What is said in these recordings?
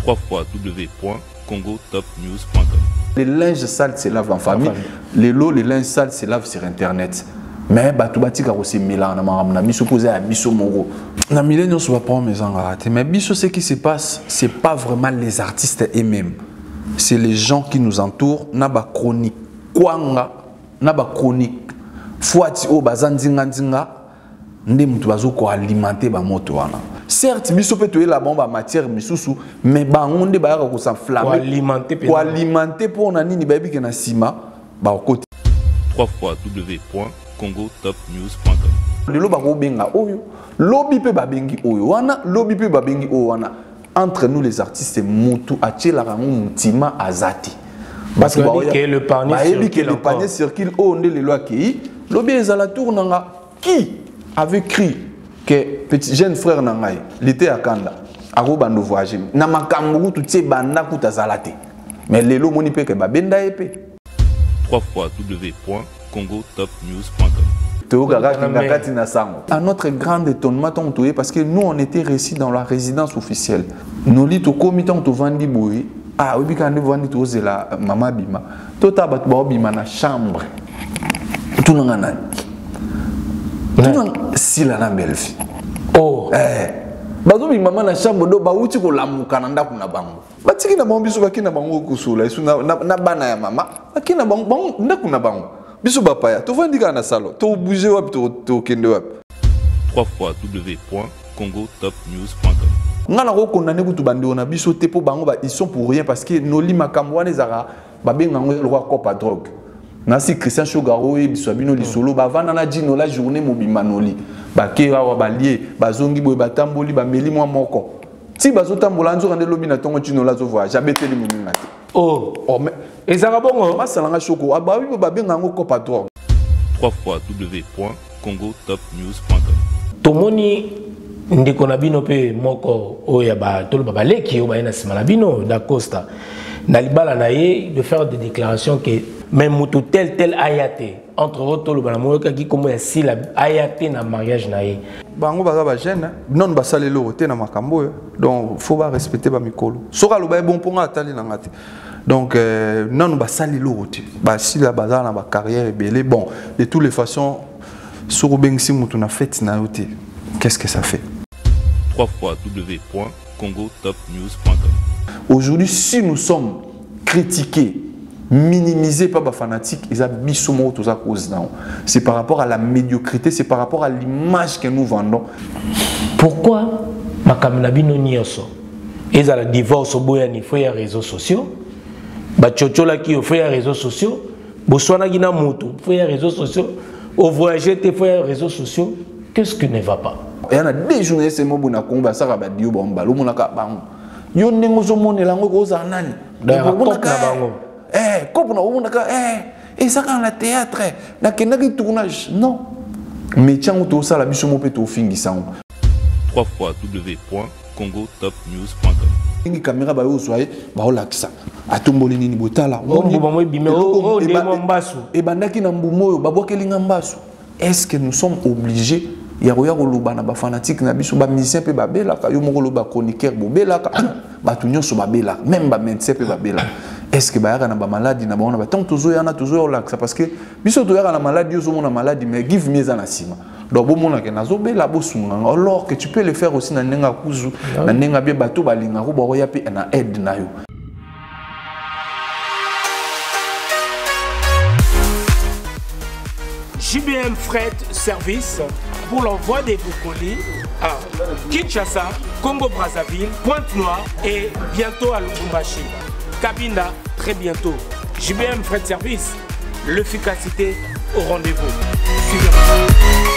www.congotopnews.com. Les linges sales se lavent en famille. Les lots, les linges sales se lavent sur Internet. Mais batubati ka aussi Milan na maramna biso posé à biso moro. Na millennium on va pas mes raté. Mais biso ce qui se passe, c'est pas vraiment les artistes eux-mêmes. C'est les gens qui nous entourent. Na ba chronique kwanga, na ba chronique. Fuati o bazandinga ndinga ndé mutu bazo ko alimenter ba moto wana. Certes, biso peut tuer la bombe à matière misusu, mais bango ndé ba ko s'enflammer. Ko alimenter pour na nini baby ke na sima ba côté. www.congotopnews.com. Le loba benga oyo, lobby pe babengi oyo wana, lobby pe babengi oyo wana. Entre nous les artistes, mutu achela rango mutima azati. Parce que le panier circule au nde les lois qui lobby ezala tournanga qui avait écrit que petit jeune frère nangai l'été à Kanda aro bando voyager na makambu tout tie banda kuta zalate mais lelo moni pe ke babenda epé www.congotopnews.com. À notre grand étonnement, parce que nous on était réussis dans la résidence officielle. Nous lit au comité on vandi boy. Ah oui quand on vandi to la maman bima. Tota bat ba bima na chambre. Tout ngana. Tout si la na belle fille. Oh. Bazo bi maman na chambre do ba uti ko lamuka na ndako na bango. Batiki na bango biso bakina bango kusula isu na bana ya mama. Bakina bango ndako na bango. Biso bapaya to vandi kana salo to bouger wap to kende wap. www.congotopnews.com. Ngana ko condamné ko to bandi ona biso te po bango ba ils sont pour rien parce que no li makambo wana ezara ba benga ngo le roi copa drogue. Nasi Christian Chogaro e biso bino li solo ba vana na dino la journée mobima noli. Ba ke wa ba lié ba zongi boy ba tamboli ba meli moi moko. Si bazo tambola nzo rande lobi na tongo dino la zo voyage abeteli munina. Oh mais ezara bongo masalanga choko aba wi ba benga ngo copa drogue. www.congotopnews.com. Tomoni ndeko na bino pe moko oya ba tolo ba leki o ba ina sima na bino da Costa na libala na ye de faire des déclarations que même mutu tel ayate entre autres tolo ba na moyoka ki komo ya sila ayate na mariage na ye bango baza ba jeune non ba salelo te na makambo donc faut ba respecter ba mikolo soka lo ba bon ponga atali na ngati donc non ba salelo te ba sila baza na ba carrière belé bon de toutes les façons sur bengsi mutu na fête na yote qu'est-ce que ça fait? www.congotopnews.com. Aujourd'hui, si nous sommes critiqués, minimisés par les fanatiques, c'est par rapport à la médiocrité, c'est par rapport à l'image que nous vendons. Pourquoi Makamnabino Nioso et la divorce au Boyani faut les réseaux sociaux, Bachochola qui fait les réseaux sociaux, Botswana Gina Moto faut les réseaux sociaux, au voyager faut les réseaux sociaux. Qu'est-ce qui ne va pas? Il y a des journalistes qui ont combat ça va dire bon bah l'homme n'a qu'à bango. Yo nengo zomone lango goza nani. Comme on a et ça quand le théâtre na kenaki tournage non. Mais tiens tout ça la biso mo peto fingi ça. www.congotopnews.com. Une caméra ba yo soye ba olakisa. Atomboli nini botala. Et bandaki na mbumo ba bokelinga mbasu. Est-ce que nous sommes obligés ya roya koloba na ba fanatique na biso ba musicien pe ba belaka yo moko loba chroniqueur bo belaka ba tunyo so ba belaka même ba médecin pe ba belaka est-ce que ba yaka na ba maladie na ba on ba tant tozo ya na tozo la parce que biso to yaka na maladie yo so mona maladie mais give mieux na sima donc bo mona ke nazo bela bo sunga alors que tu peux le faire aussi na nenga kuzu na nenga bien bato ba linga ko ba roya pe na aide na yo. JBM Fret Service pour l'envoi des vos colis à Kinshasa, Congo-Brazzaville, Pointe-Noire et bientôt à Lubumbashi. Cabinda, très bientôt. JBM Fret Service, l'efficacité au rendez-vous. Suivez-moi.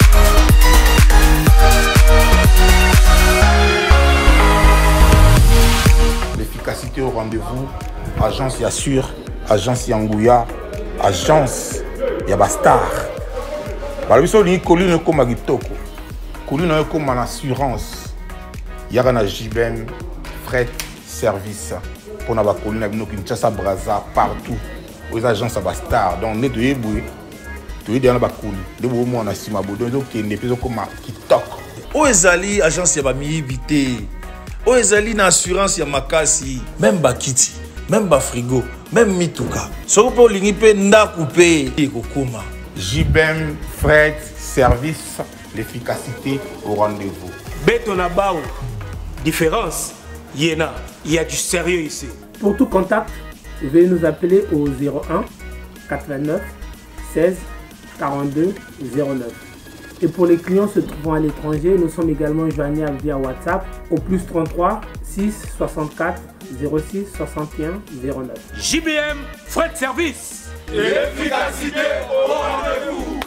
L'efficacité au rendez-vous, agence Yassur, agence Yangouya, agence Yabastar. Parce que les collines comme Agitoko, collines comme en assurance, il y a un JBM Fret Service pour la colline avec nous Kinshasa, Brazza, partout, aux agences Abastar. Donc, on est de Eboué, tu es dans la colline, de Boumou en Asimabo, donc il y a des comme Kitok. Oezali, agence Yabami, Vité, oyo ezali na assurance ya makasi, même bakiti, même bafrigo, même mituka. Soki mpe olingi mpe ndako mpe ekokoma. JBM Fret Service, l'efficacité au rendez-vous. Betonabao, différence, Yéna, il y a du sérieux ici. Pour tout contact, veuillez nous appeler au 01 89 16 42 09. Et pour les clients se trouvant à l'étranger, nous sommes également joignables via WhatsApp au plus 33 6 64 06 61 09. JBM Fret Service. Et l'efficacité au rendez-vous.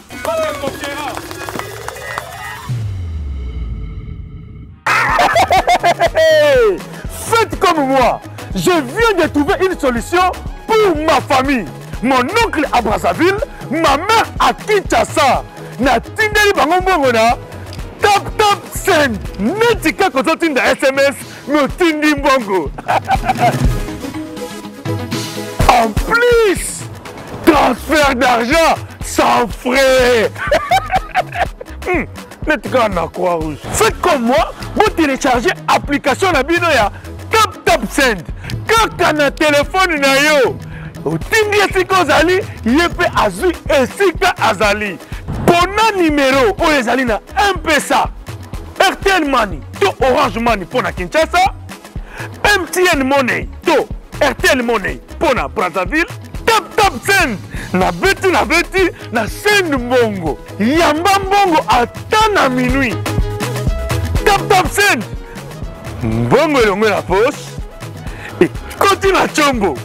Faites comme moi. Je viens de trouver une solution pour ma famille. Mon oncle à Brazzaville, ma mère à Kinshasa. Na tindeli bango mbongo na tap send. Netika kozotinda SMS me tindi mbongo. En plus, transfert d'argent sans frais. Netika na Croix-Rouge. Faites comme moi, vous téléchargez l'application na bino ya tap send. Kaka na téléphone na yo. Otindi esika ozali, yepe azui esika azali. Pona numéro oyo ezali na M-Pesa, RTL Money to Orange Money pona Kinshasa, MTN Money to RTL Money pona Brazzaville, tap send na beti na send mbongo. Yamba mbongo ata na minuit. Tap send mbongo elongo na poche. Et koti na chombo.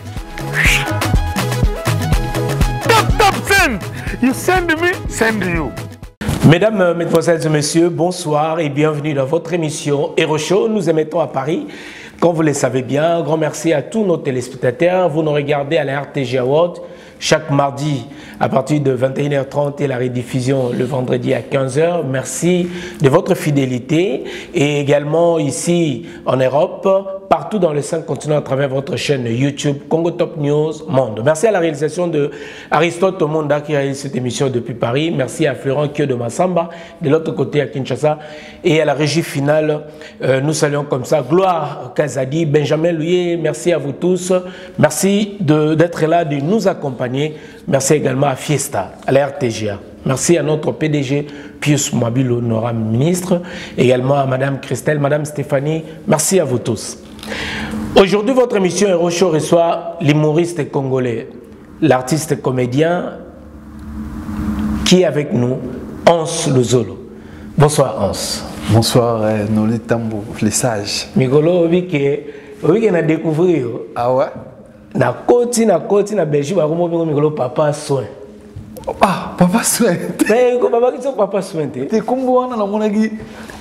Tap send. You send me, send you. Mesdames, mesdemoiselles et messieurs, bonsoir et bienvenue dans votre émission Hero Show. Nous émettons à Paris. Comme vous le savez bien, un grand merci à tous nos téléspectateurs. Vous nous regardez à la RTG Award chaque mardi à partir de 21h30 et la rediffusion le vendredi à 15h. Merci de votre fidélité et également ici en Europe, partout dans les 5 continents à travers votre chaîne YouTube Congo Top News Monde. Merci à la réalisation de Aristote Monda qui réalise cette émission depuis Paris. Merci à Florent Kyo de Massamba de l'autre côté à Kinshasa et à la régie finale. Nous saluons comme ça Gloire Kazadi, Benjamin Louis. Merci à vous tous. Merci d'être là, de nous accompagner. Merci également à Fiesta, à la RTGA. Merci à notre PDG Pius Mabilo, honorable ministre. Également à Madame Christelle, Madame Stéphanie. Merci à vous tous. Aujourd'hui, votre émission Hero Show reçoit l'humoriste congolais, l'artiste comédien qui est avec nous, Hans Luzolo. Bonsoir Hans. Bonsoir Nolé Tambo, les sages. Migolo, on a découvert. Ah ouais? Na koti na Belgique ba komo migolo papa soin. Ah, papa soin. Mais ko papa ki so papa soin te kombo wana na monaki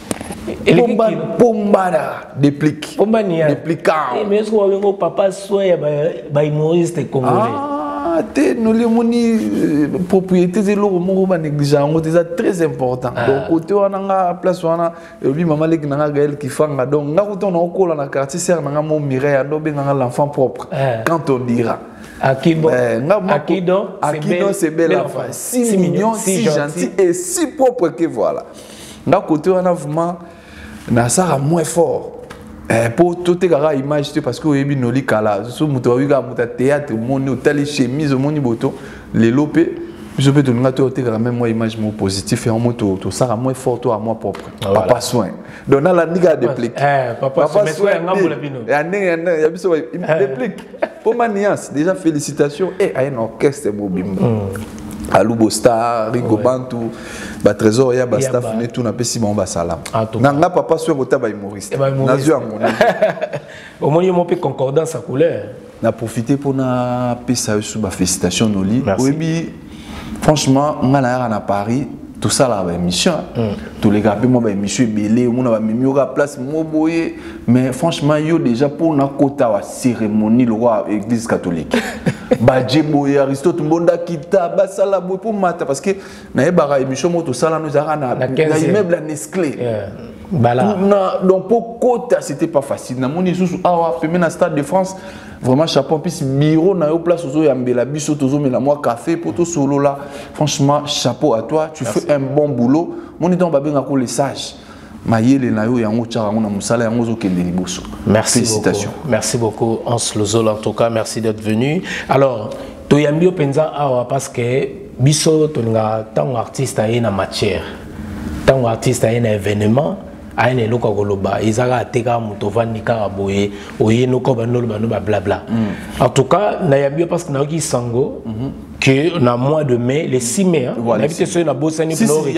Pombada déplique. Pombania. Déplicant. Mais est-ce qu'on papa soin ba humoriste congolais? Ah, te nous les moni propriété de l'eau mo ba négligent, c'est très important. Donc côté wana nga place wana lui maman leki nga gael ki fanga donc nga ko na okola na quartier ser nga mo mireille ando be nga l'enfant propre. Quand on dira Akido, c'est belle enfant. 6 millions, si gentil et si propre que voilà. Là, côté on a vraiment ça moins fort. Pour tout les image parce que oui noli kala. So mutowiga muta théâtre moni hôtel chemise moni boto les lopé. Je peux donner à même moi image mon positif et en moto tout ça moins fort toi à moi propre. Papa soin. Donc là la niga déplique. Papa soin ngambo la bino. Il y a biso déplique. Pour ma niance déjà félicitations et à un orchestre Bobimba. Alubo Star, Rigo Bantu, ba Trésor ya ba staff ne tout na pesi bon ba salam. Nanga papa soin bota ba humoriste. Nazu ango. Au moins mon peu concordance à couleur. Na profiter pour na pesa sous ba félicitations noli. Oui, franchement, on a à Paris tout ça là, émission. Tous les gars, moi, émission belé, on a mis au place, mais franchement, yo déjà pour na kota wa cérémonie le roi Église catholique. Badje boye Aristote Mbonda kita basala boye pour mata parce que na bara émission tout ça là nous a na immeuble à Nestlé. Donc pour kota c'était pas facile. Na moni sous awa pemé na Stade de France. Vraiment chapeau puis bureau na yo place ozo yambela biso tozo mela moi café pour tout solo là. Franchement chapeau à toi, tu fais un bon boulot. Mon idon ba benga ko les sages. mayele na yo yango tchara ngona musala yango zo kende liboso. Merci Félicitations. beaucoup. Merci beaucoup Hans Lozol, en tout cas merci d'être venu. Alors toyambi penza awa parce que biso tolinga tant artiste a une matière. Tant artiste a un événement a une eloko koloba izaka ateka muto vandi ka boye oyeno ko banolo banoba blabla. En tout cas nayambi parce que naoki sango que na mois de mai, le 6 mai, on habite sur la Bossani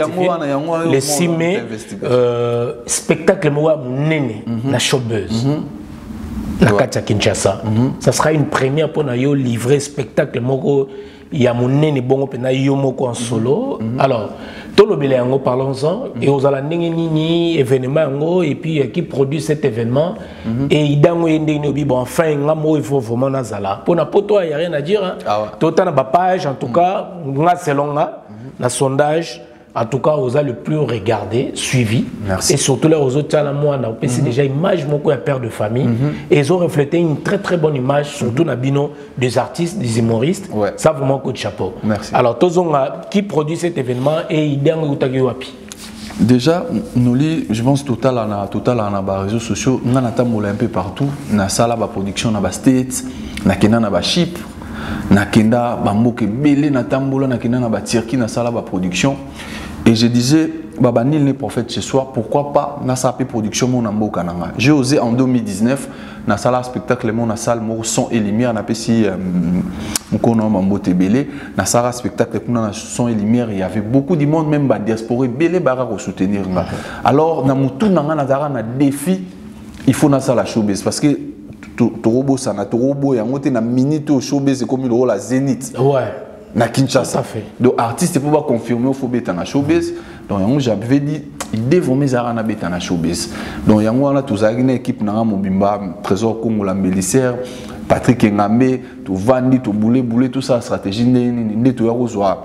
le 6 mai, spectacle Moua Nene, la showbuzz, la Katia Kinshasa. Ça sera une première pour nous livrer spectacle Moko. Il y a mon nene bon pena yomoko en solo. Alors, tout le bélé en parlons-en et aux alandini événement et puis qui produit cet événement et il dango yendeni bon enfin ngamo il faut vraiment nazala. Pour na poto il y a rien à dire. Tout na ba page en tout cas nga selon na sondage. En tout cas, vous avez le plus regardé, suivi. Merci. Et surtout, les autres, c'est déjà une image de père de famille. Et ils ont reflété une très très bonne image, surtout dans bino des artistes, des humoristes. Ouais. Ça, vraiment, coup de chapeau. Merci. Alors, qui produit cet événement et idée en wapi? Déjà, nous je pense total en réseaux sociaux, nous avons un peu partout. Nous avons la production dans les States, nous avons la Chypre, nous avons Bamboke Belé, nous avons la Turquie, nous avons la production. Et je disais, Baba Nil n'est prophète ce soir, pourquoi pas Nasapé Production mon ambo kananga. J'ai osé en 2019, na sala spectacle mon salle mon son et lumière na pesi mkono mambo tebele, na sala spectacle pour na son et lumière, il y avait beaucoup de monde même ba diaspora belé bara ko soutenir nga. Alors na mutu nanga na dara na défi, il faut na sala showbiz parce que Torobo sana Torobo yango te na minute au showbiz comme le rôle à Zénith. Ouais. Na Kinshasa. Donc artiste pour pas confirmer il faut beta na showbiz. Donc j'avais dit il devait mes arana beta na showbiz. Donc yango on a tous une équipe na Mobimba, Trésor Congo la Mélissaire, Patrick Ngambe, tout Vandi, tout Boulé tout ça stratégie né tout yakozwa.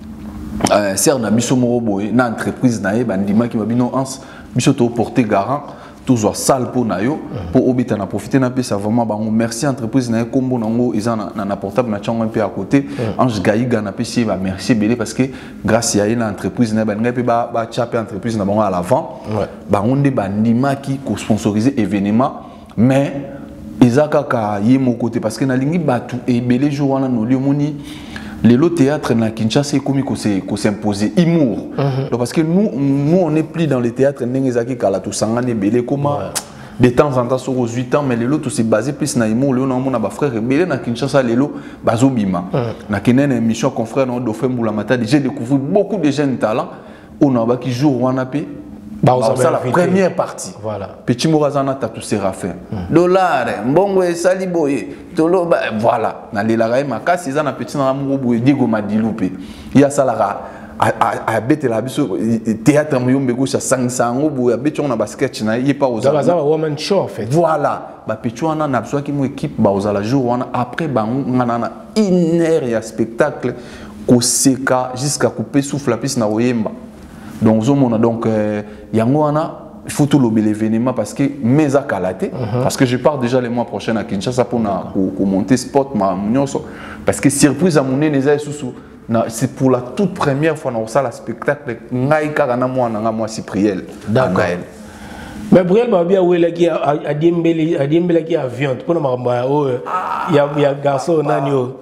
Ser na biso morobo na entreprise na e bandima ki babino ans biso to porter garant toujours salle pour nayo pour obita na profiter na pesa vraiment bango merci entreprise na kombo nango ils na portable na chango un peu à côté Ange Gaïga na pesi ba merci belé parce que grâce à une entreprise na ba ngape ba chaper entreprise na bango à l'avant bango nde bandima qui ko sponsoriser événement mais izaka ka yemo côté parce que na lingi batu et belé jour wana no liomoni les lots théâtre na Kinshasa c'est comme qu'on s'imposer humour. Donc parce que nous on n'est plus dans les théâtres n'engezaki kala tout sangane belé comment de temps en temps sur 8 ans mais les lots tout c'est basé plus na humour le on a ba frère belé na Kinshasa les lots bazobima. Na kenen émission confrère no do Fembula Mata j'ai découvert beaucoup de jeunes talents on a ba qui jour wana pe c'est la première partie. Voilà. Petit Morazana Tatou Séraphin. Dollar, Mbongo et Saliboye. Voilà. Dans les laraï, ma casse, ils ont un petit amour pour Diego Madiloupe. Il y a ça là. À bête la biso théâtre Muyombe gauche à 500 euros. À bête on a basket, il n'y a pas aux autres. Ça va woman show en fait. Voilà. Bah petit on a besoin qui équipe bah aux la jour on a après bah on a une heure et un spectacle au CK jusqu'à couper souffle la piste na Oyemba. Donc, il faut tout l'événement parce que mes acalatés, parce que je pars déjà les mois prochains à Kinshasa pour monter spot, parce que surprise à mon nez, c'est pour la toute première fois dans le spectacle, moi Cypriel. D'accord. Mais Briel Babia où est qui a Diembele qui avion pour le il y a garçon Nanio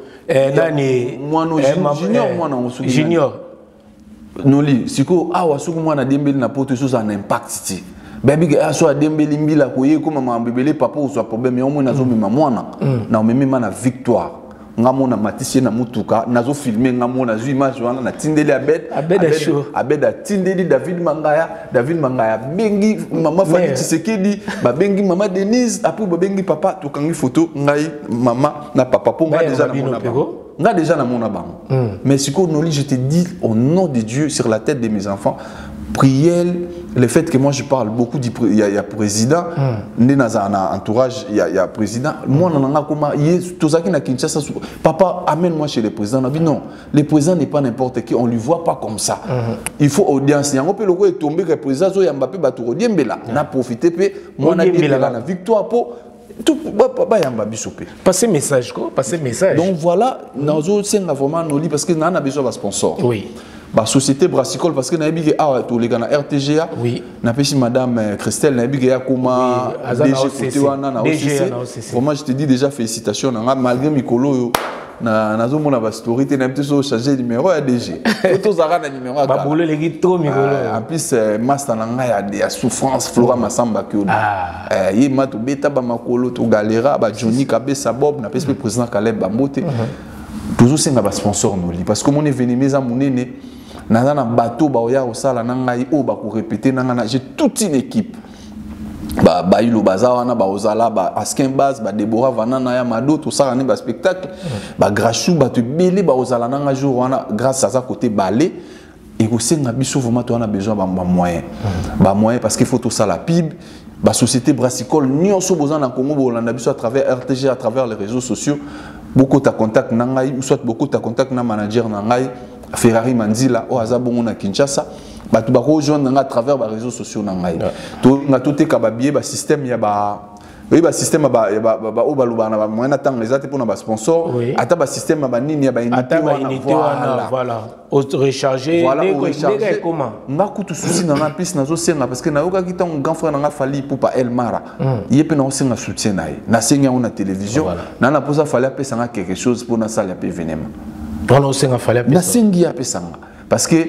Junior. Noli siko awa suku mwana dembeli na poto so ça un impact ti baby ga so dembeli mbila ko ye ko mama mbebele papa o so problème yo mona zo mema mwana na omemi na victoire ngamona matisier na mutuka nazo filmer ngamona zo image wana na tindeli abeda tindeli David Mangaya bengi mama Fani Tshisekedi ba bengi mama Denise après ba bengi papa to kangi photo ngai mama na papa po nga déjà na mona nga déjà na mona bango mais si ko noli je te dis au nom de Dieu sur la tête de mes enfants prière le fait que moi je parle beaucoup du il y a président né dans un entourage il y a président moi nanga comment tout ça qui na Kinshasa papa amène-moi chez le président non le président n'est pas n'importe qui on lui voit pas comme ça il faut audience yango pe loko est tombé le président zo ya Mbappé baturo diembela na profiter pe moi na diembela na victoire pour tout papa yamba bisopé passer message quoi passer message donc voilà nazo senga vraiment noli parce que na besoin de sponsor oui la société brassicole parce que nayebi ke awa to les gars na RTGA oui na pesi madame Christelle nayebi ke ya koma DG wana na OCC. Vraiment je te dis déjà félicitations malgré mikolo yo na zo mona ba story te na petit so changer numéro ya DG. Photo zara na numéro ba bolo les trop mikolo. En plus master na nga ya souffrance Flora Masamba ki yi matu beta ba makolo to galera ba Johnny Kabesa Bob na pesi président Caleb Bambote. Toujours c'est un sponsor nous parce que mon événement à mon aîné na bateau ba oya osala na ngai o ba ko répéter na j'ai toute une équipe ba ilo bazawana ba ozala ba Askin Baz ba Deborah Vanana ya Mado tout ça ba spectacle ba Grachou ba te belé ba ozala na jour wana grâce à ça côté balé et ko senga biso vraiment to on a besoin ba moyen parce qu'il faut tout ça la pib ba société brassicole nyonso besoin na Congo bolanda biso à travers RTG à travers les réseaux sociaux. Beaucoup de contacts nangai ou soit beaucoup de contacts na manager nangai Ferrari Manzila o azabongo na Kinshasa batu ba rejoindre à travers les réseaux sociaux nangai to na toté kababier ba système ya ba oui ba système ba o baluba na ba moyen tang les até pour na ba sponsor ata ba système ba nini ya ba unité voilà au recharger les comment ngako tout souci na na plus nazo senga parce que na yoka kita un grand frère na fali pour pa El Mara yepé na senga soutien na senga on na télévision na posa fali apé sanga quelque chose pour na salle apé événement on senga fali apé na sengi apé sanga parce que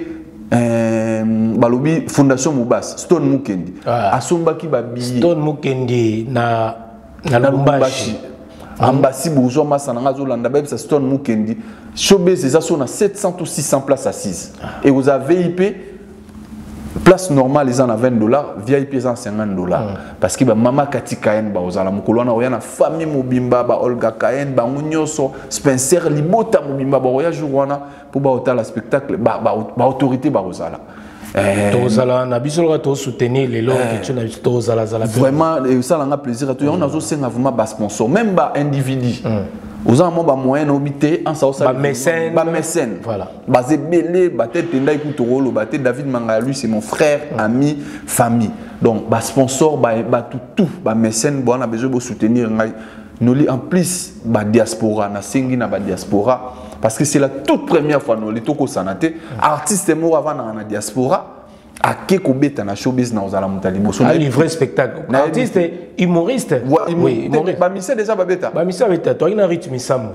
balobi fondation Mubas Stone Mukendi asombaki ba billet Stone Mukendi na Lubumbashi Ambassi bourgeois Massananga Zolanda Beb ça Stone Mukendi showbiz c'est ça sur 700 ou 600 places assises et vous avez VIP place normale ils en a $20 VIP ils en $50 parce que ba mama Kati Kayen ba ozala mukolwana oyana famille Mobimba ba Olga Kayen ba Ngunyoso Spencer Libota Mobimba ba oya jourwana pour ba hôtel spectacle ba autorité ba ozala tozala na biso to soutenir les lots que tu n'as tozala vraiment ça l'a plaisir à toi on a aussi vraiment ba sponsor même ba individu aux amants ba moyen obité en ça ba mécène voilà basé belé ba tête tenda écoute rolo ba tête David Manga lui c'est mon frère ami famille donc ba sponsor ba tout ba mécène bon on a besoin de soutenir nous en plus ba diaspora na sengi na ba diaspora parce que c'est la toute première fois nous les toko sanate artiste mo avant na diaspora a keko beta na showbiz na ozala mutalibo un vrai spectacle artiste humoriste oui ba misa déjà ba beta toi ina rythme samo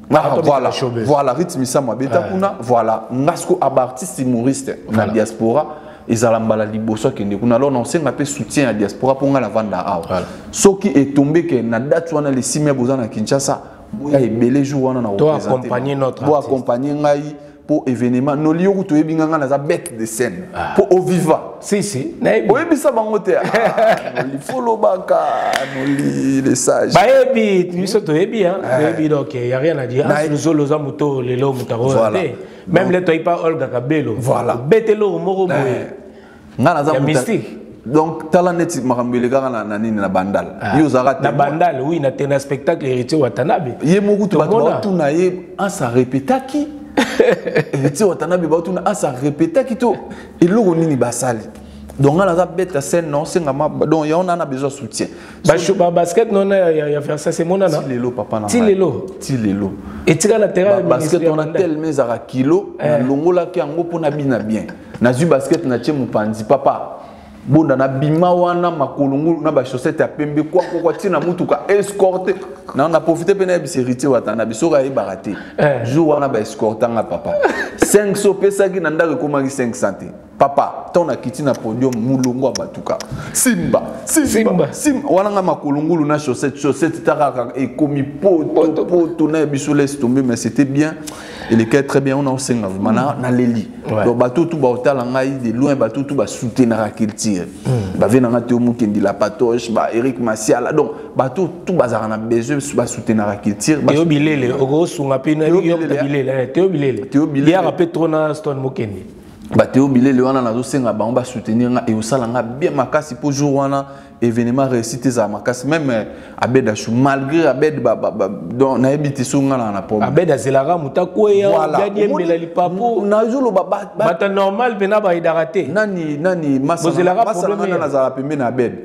voilà rythme samo beta kuna voilà ngasko ab artiste humoriste na diaspora ezala mbala liboso kende kuna alors on senga pe soutien à diaspora pour la vendre à ce qui est tombé que na date wana les 6 mois bozana na Kinshasa boya ebele jour wana na représenter accompagner notre pour accompagner ngai pour événement no liyo to ebinganga na za bête de scène pour au viva si oyebisa bango te il faut lobaka no li les sages ba ebi biso to ebi ebi donc il y a rien à dire nous loza muto lelo mutaro même les toi pas Olga Kabelo voilà betelo moko boye ngana za mystique donc talaneti makambele kaka na nini na bandal yo zara na bandal oui na tena spectacle héritier Watanabe ye moku to bato na ye en sa répétaki héritier Watanabe bato na en sa répétaki to eloko nini basali donc on a bête scène non c'est donc on a besoin de soutien ba basket non ya faire ça c'est mon nana tilelo papa na tilelo et tika na terrain basket on a tellement zara kilo na longola ki yango pona bina bien na zu basket na tie mupanzi papa bonda na bima wana makolungulu na ba chaussette ya pembe kwa tina mutuka escorte na on a profité pena bisérité watana bisoka e baraté jour wana ba escorte nga papa 500 pesa ki nanda ko maki 500 papa ton a kiti na podium mulungu abatuka simba wana nga makolungulu na chaussette taraka e komi poto na biso laisse tomber mais c'était bien il est très bien on a aussi na leli donc bateau tout ba hôtel ngai de loin bateau tout ba soutenir la culture ba vena nga Théo Mukendi la patoche ba Eric Masiala donc bateau tout bazar na besoin ba soutenir la culture Théo Bilele ogo sunga pina yo Bilele Théo Bilele ya rappelé trop na Stone Mukendi ba Théo Bilele wana na zo senga ba on ba soutenir nga et osala nga bien makasi pour jour wana événement réussite za makasi même Abed Achou malgré Abed donc na ebiti sunga na problème Abed azelara mutako ya gadi mbela lipapo na jolo bata normal pena ba idarate nani masa na za pembe na Abed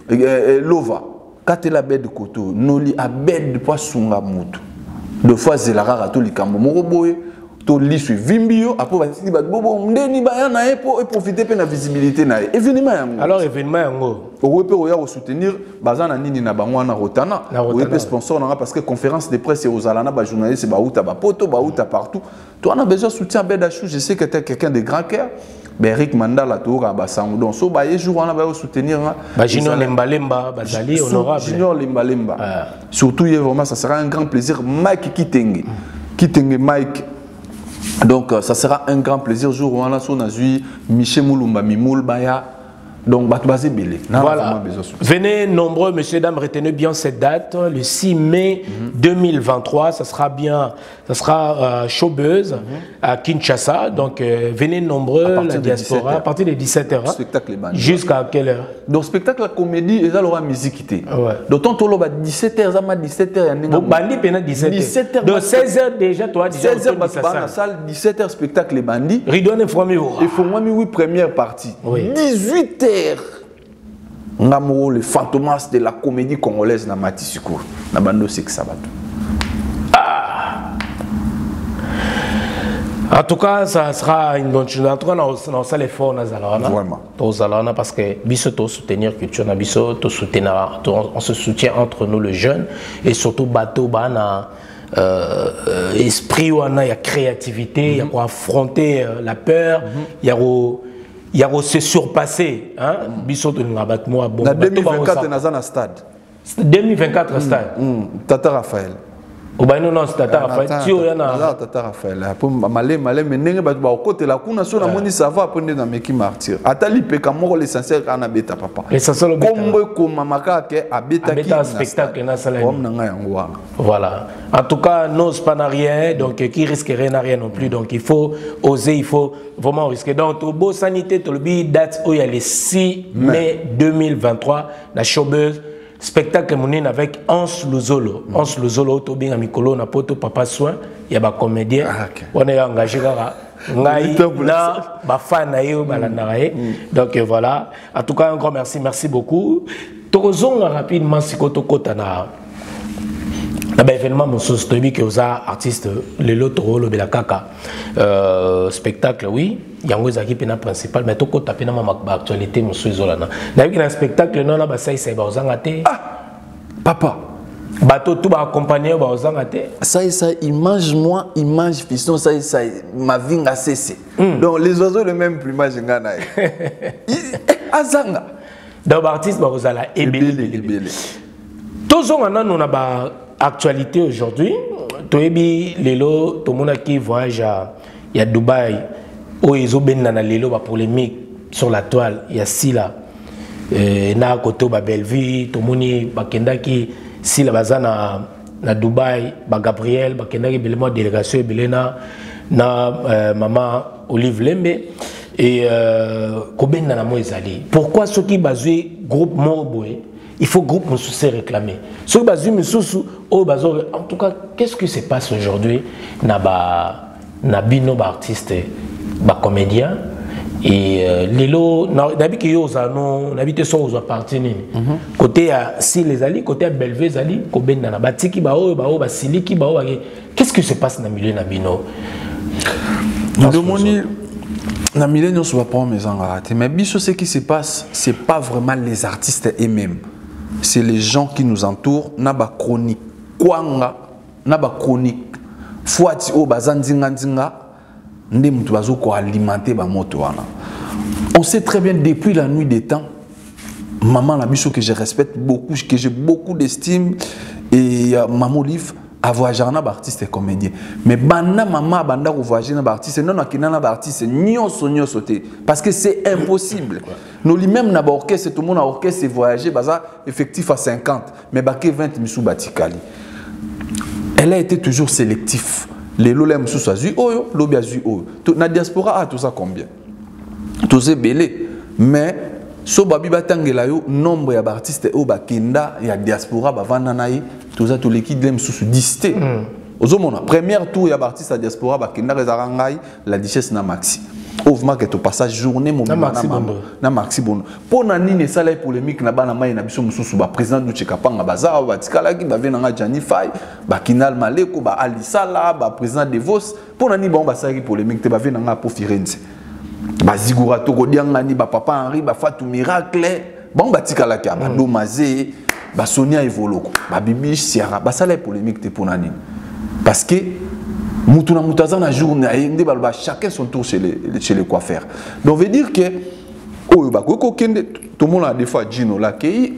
lova katela Abed koto noli Abed po sunga mutu deux fois zelara to likambo moko boye to lisu vimbio après va dire bobo ndeni ba na et profiter pe na visibilité na événement yango. Alors événement yango o pe o ya soutenir bazana nini na bango na rotana o pe sponsor na parce que conférence de presse aux alana ba journaliste ba outa ba poto ba outa partout. Toi on a besoin de soutien Bedachou, je sais que tu es quelqu'un de grand cœur. Eric Mandala toura ba sango donc so ba jour on a ba soutenir ba Junior Lembalemba bazali honorable Junior Lembalemba. Surtout vraiment ça sera un grand plaisir Mike Kitenge Mike. Donc ça sera un grand plaisir jour où on a son azui Michel Moulumba Mimoul Baya donc Batouazé Belé. Voilà. Venez nombreux, messieurs dames, retenez bien cette date, le 6 mai 2023, ça sera bien, ça sera Showbuzz à Kinshasa. Donc venez nombreux, la diaspora, à partir de 17h. Spectacle jusqu'à quelle heure? Donc spectacle la comédie et là l'aura musique. D'autant que l'on 17h, ça m'a 17h. Bon, bandi pena 17h. Donc 16h déjà, toi, 16h, dans la salle, 17h spectacle les bandits. Ridouane et Fouami. Et Fouami, oui, première partie. 18h. Namoro, le fantomas de la comédie congolaise na Matissikour. Na bando c'est que ça va. En tout cas, ça sera une bonne chose. En tout cas, on a l'effort, vraiment. Parce que biso to soutenir culture, na biso to soutenir, on se soutient entre nous les jeunes et surtout bateau bana esprit où on a créativité, il y a quoi affronter la peur, il y a se surpasser, hein. Biso to ngabat moi bon. Na 2024 na zana stade. 2024 stade. Tata Raphaël. Au bain non c'est Tata Raphaël. Tu y na Tata Raphaël. Pour malé mais ndenge ba côté la kuna so na moni ça va prendre na meki martyr. Atali peka moko l'essentiel kana beta papa. L'essentiel beta. Kombo ko mamaka ke abeta ki na spectacle na sala. Voilà. Voilà. En tout cas, n'ose pas n'a rien, donc qui risquerait n'a rien non plus. Donc il faut oser, il faut vraiment risquer. Donc au beau sanité, tout le bide date où il y a le 6 mai 2023, la Showbuzz, spectacle monine avec Hans Luzolo. Hans Luzolo, to bien Mikolo, na poto papa soin, il y a ba comédien. On est engagé là. Donc voilà. En tout cas, un grand merci, merci beaucoup. Torozon rapidement si koto kotana. Événement mon sostobi que aux artistes le lotoro le belakaka spectacle oui yango ezaki pena principal mais toko tapena ma actualité mon soizolana d'ailleurs un spectacle non na ba sai sai ba ozanga te papa bato tout ba accompagner ba ozanga te ça image moi image fiston ça ma vie nga cessé donc les oiseaux le même plumage ngana azanga donc artiste ba ozala ebele tozonga nanu na ba actualité aujourd'hui, toebi lelo tomona qui voyage à Dubaï où ils ont ben na lelo ba polémique sur la toile il y a sila na côté ba Belleville tomoni ba kendaki sila bazana na Dubaï ba Gabriel ba kendaki belemo délégation belena na maman Olive Lembe et koben na mo ezali pourquoi ceux qui basé groupe Morboé il faut groupe nous se réclamer. En tout cas, qu'est-ce qui se passe aujourd'hui na bino ba artiste, ba comédien et lelo n'habite yo zano n'habite so aux parties côté si les alliés côté Belleville zali ko benda na batiki ba siliki ba qu'est-ce qui se passe na milieu na bino? Nous demandons na milieu nous va pas mes engatés mais biso ce qui se passe c'est pas vraiment les artistes eux-mêmes. C'est les gens qui nous entourent, naba chronique, kwanga, naba chronique, fouati o bazandinga ndinga, ndé mutu bazo ko alimenter ba moto wana. On sait très bien depuis la nuit des temps, maman la biso que je respecte beaucoup, que j'ai beaucoup d'estime et maman Olive a voyagé na ba artiste et comédien. Mais banda maman banda ko voyager na ba artiste non akina na ba artiste nyonso sauter parce que c'est impossible. Nous lui-même na ba orchestre tout le monde a orchestre voyager baza effectif à 50 mais baké 20 misou batikali. Elle a été toujours sélectif. Les lolem misou sazu oyo, lobi azu oyo. Na diaspora a tout ça combien? Tout c'est belé mais so babi batangela yo nombre ya ba artiste o bakenda ya diaspora ba vanda na tout ça tout l'équipe l'aime sous 10 au première tour il y a artiste à diaspora bakenda rezarangai la duchesse na maxi Ovma que tu passage journée mon na Maxi Bondo. Na Maxi Bondo. Pour na nini ça là polémique na bana mai na biso mususu ba président du Tchekapanga baza ba tikala ki ba vena nga Jani Fay ba Kinal Maleko ba Ali Sala ba président de Vos pour na ni ba on ba ça polémique te ba vena nga pour Firenze. Ba Zigura Toko Diangani ba Papa Henri ba Fatou Miracle ba on ba tikala ki ba Domazé ba Sonia Evoloko ba Bibi Sierra ba ça là polémique te pour na ni parce que Moutuna Moutaza na journée, chacun son tour chez les coiffeurs. Donc, veut dire que, tout le monde a des fois Gino la kei,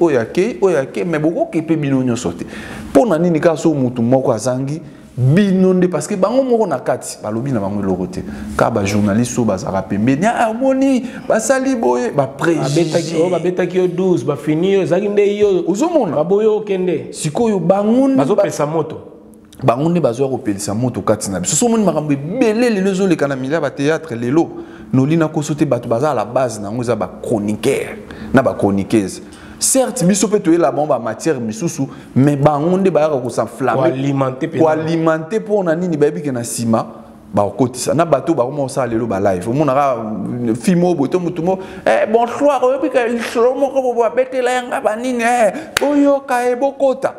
mais beaucoup qui peut binonyo sauter. Pour nani ni kaso mutu moko azangi binonde parce que bango moko na kati balobi na bango lorote. Ka ba journaliste so bazara pembe nya amoni ba sali boye ba préjugé. Ba betaki yo 12 ba fini yo zaki nde yo. Uzomona boyo kende. Sikoyo bango bazo pesa moto. Bangonde bazo repelisa moto katina biso so moni makambo belé les lezo le kanamila ba théâtre lelo nolina ko sote bato baza à la base na ngoza ba chroniqueur na ba chroniqueuse certes biso peut toyer la bombe matière misusu mais bangonde ba ko s'enflammer pour alimenter pour na nini ba biki na sima ba okotisa na bato ba ko sa lelo ba live mona ka fimo boto mutumo bonsoir obika lisolo moko bo betela yanga ba nini oyo ka ebokota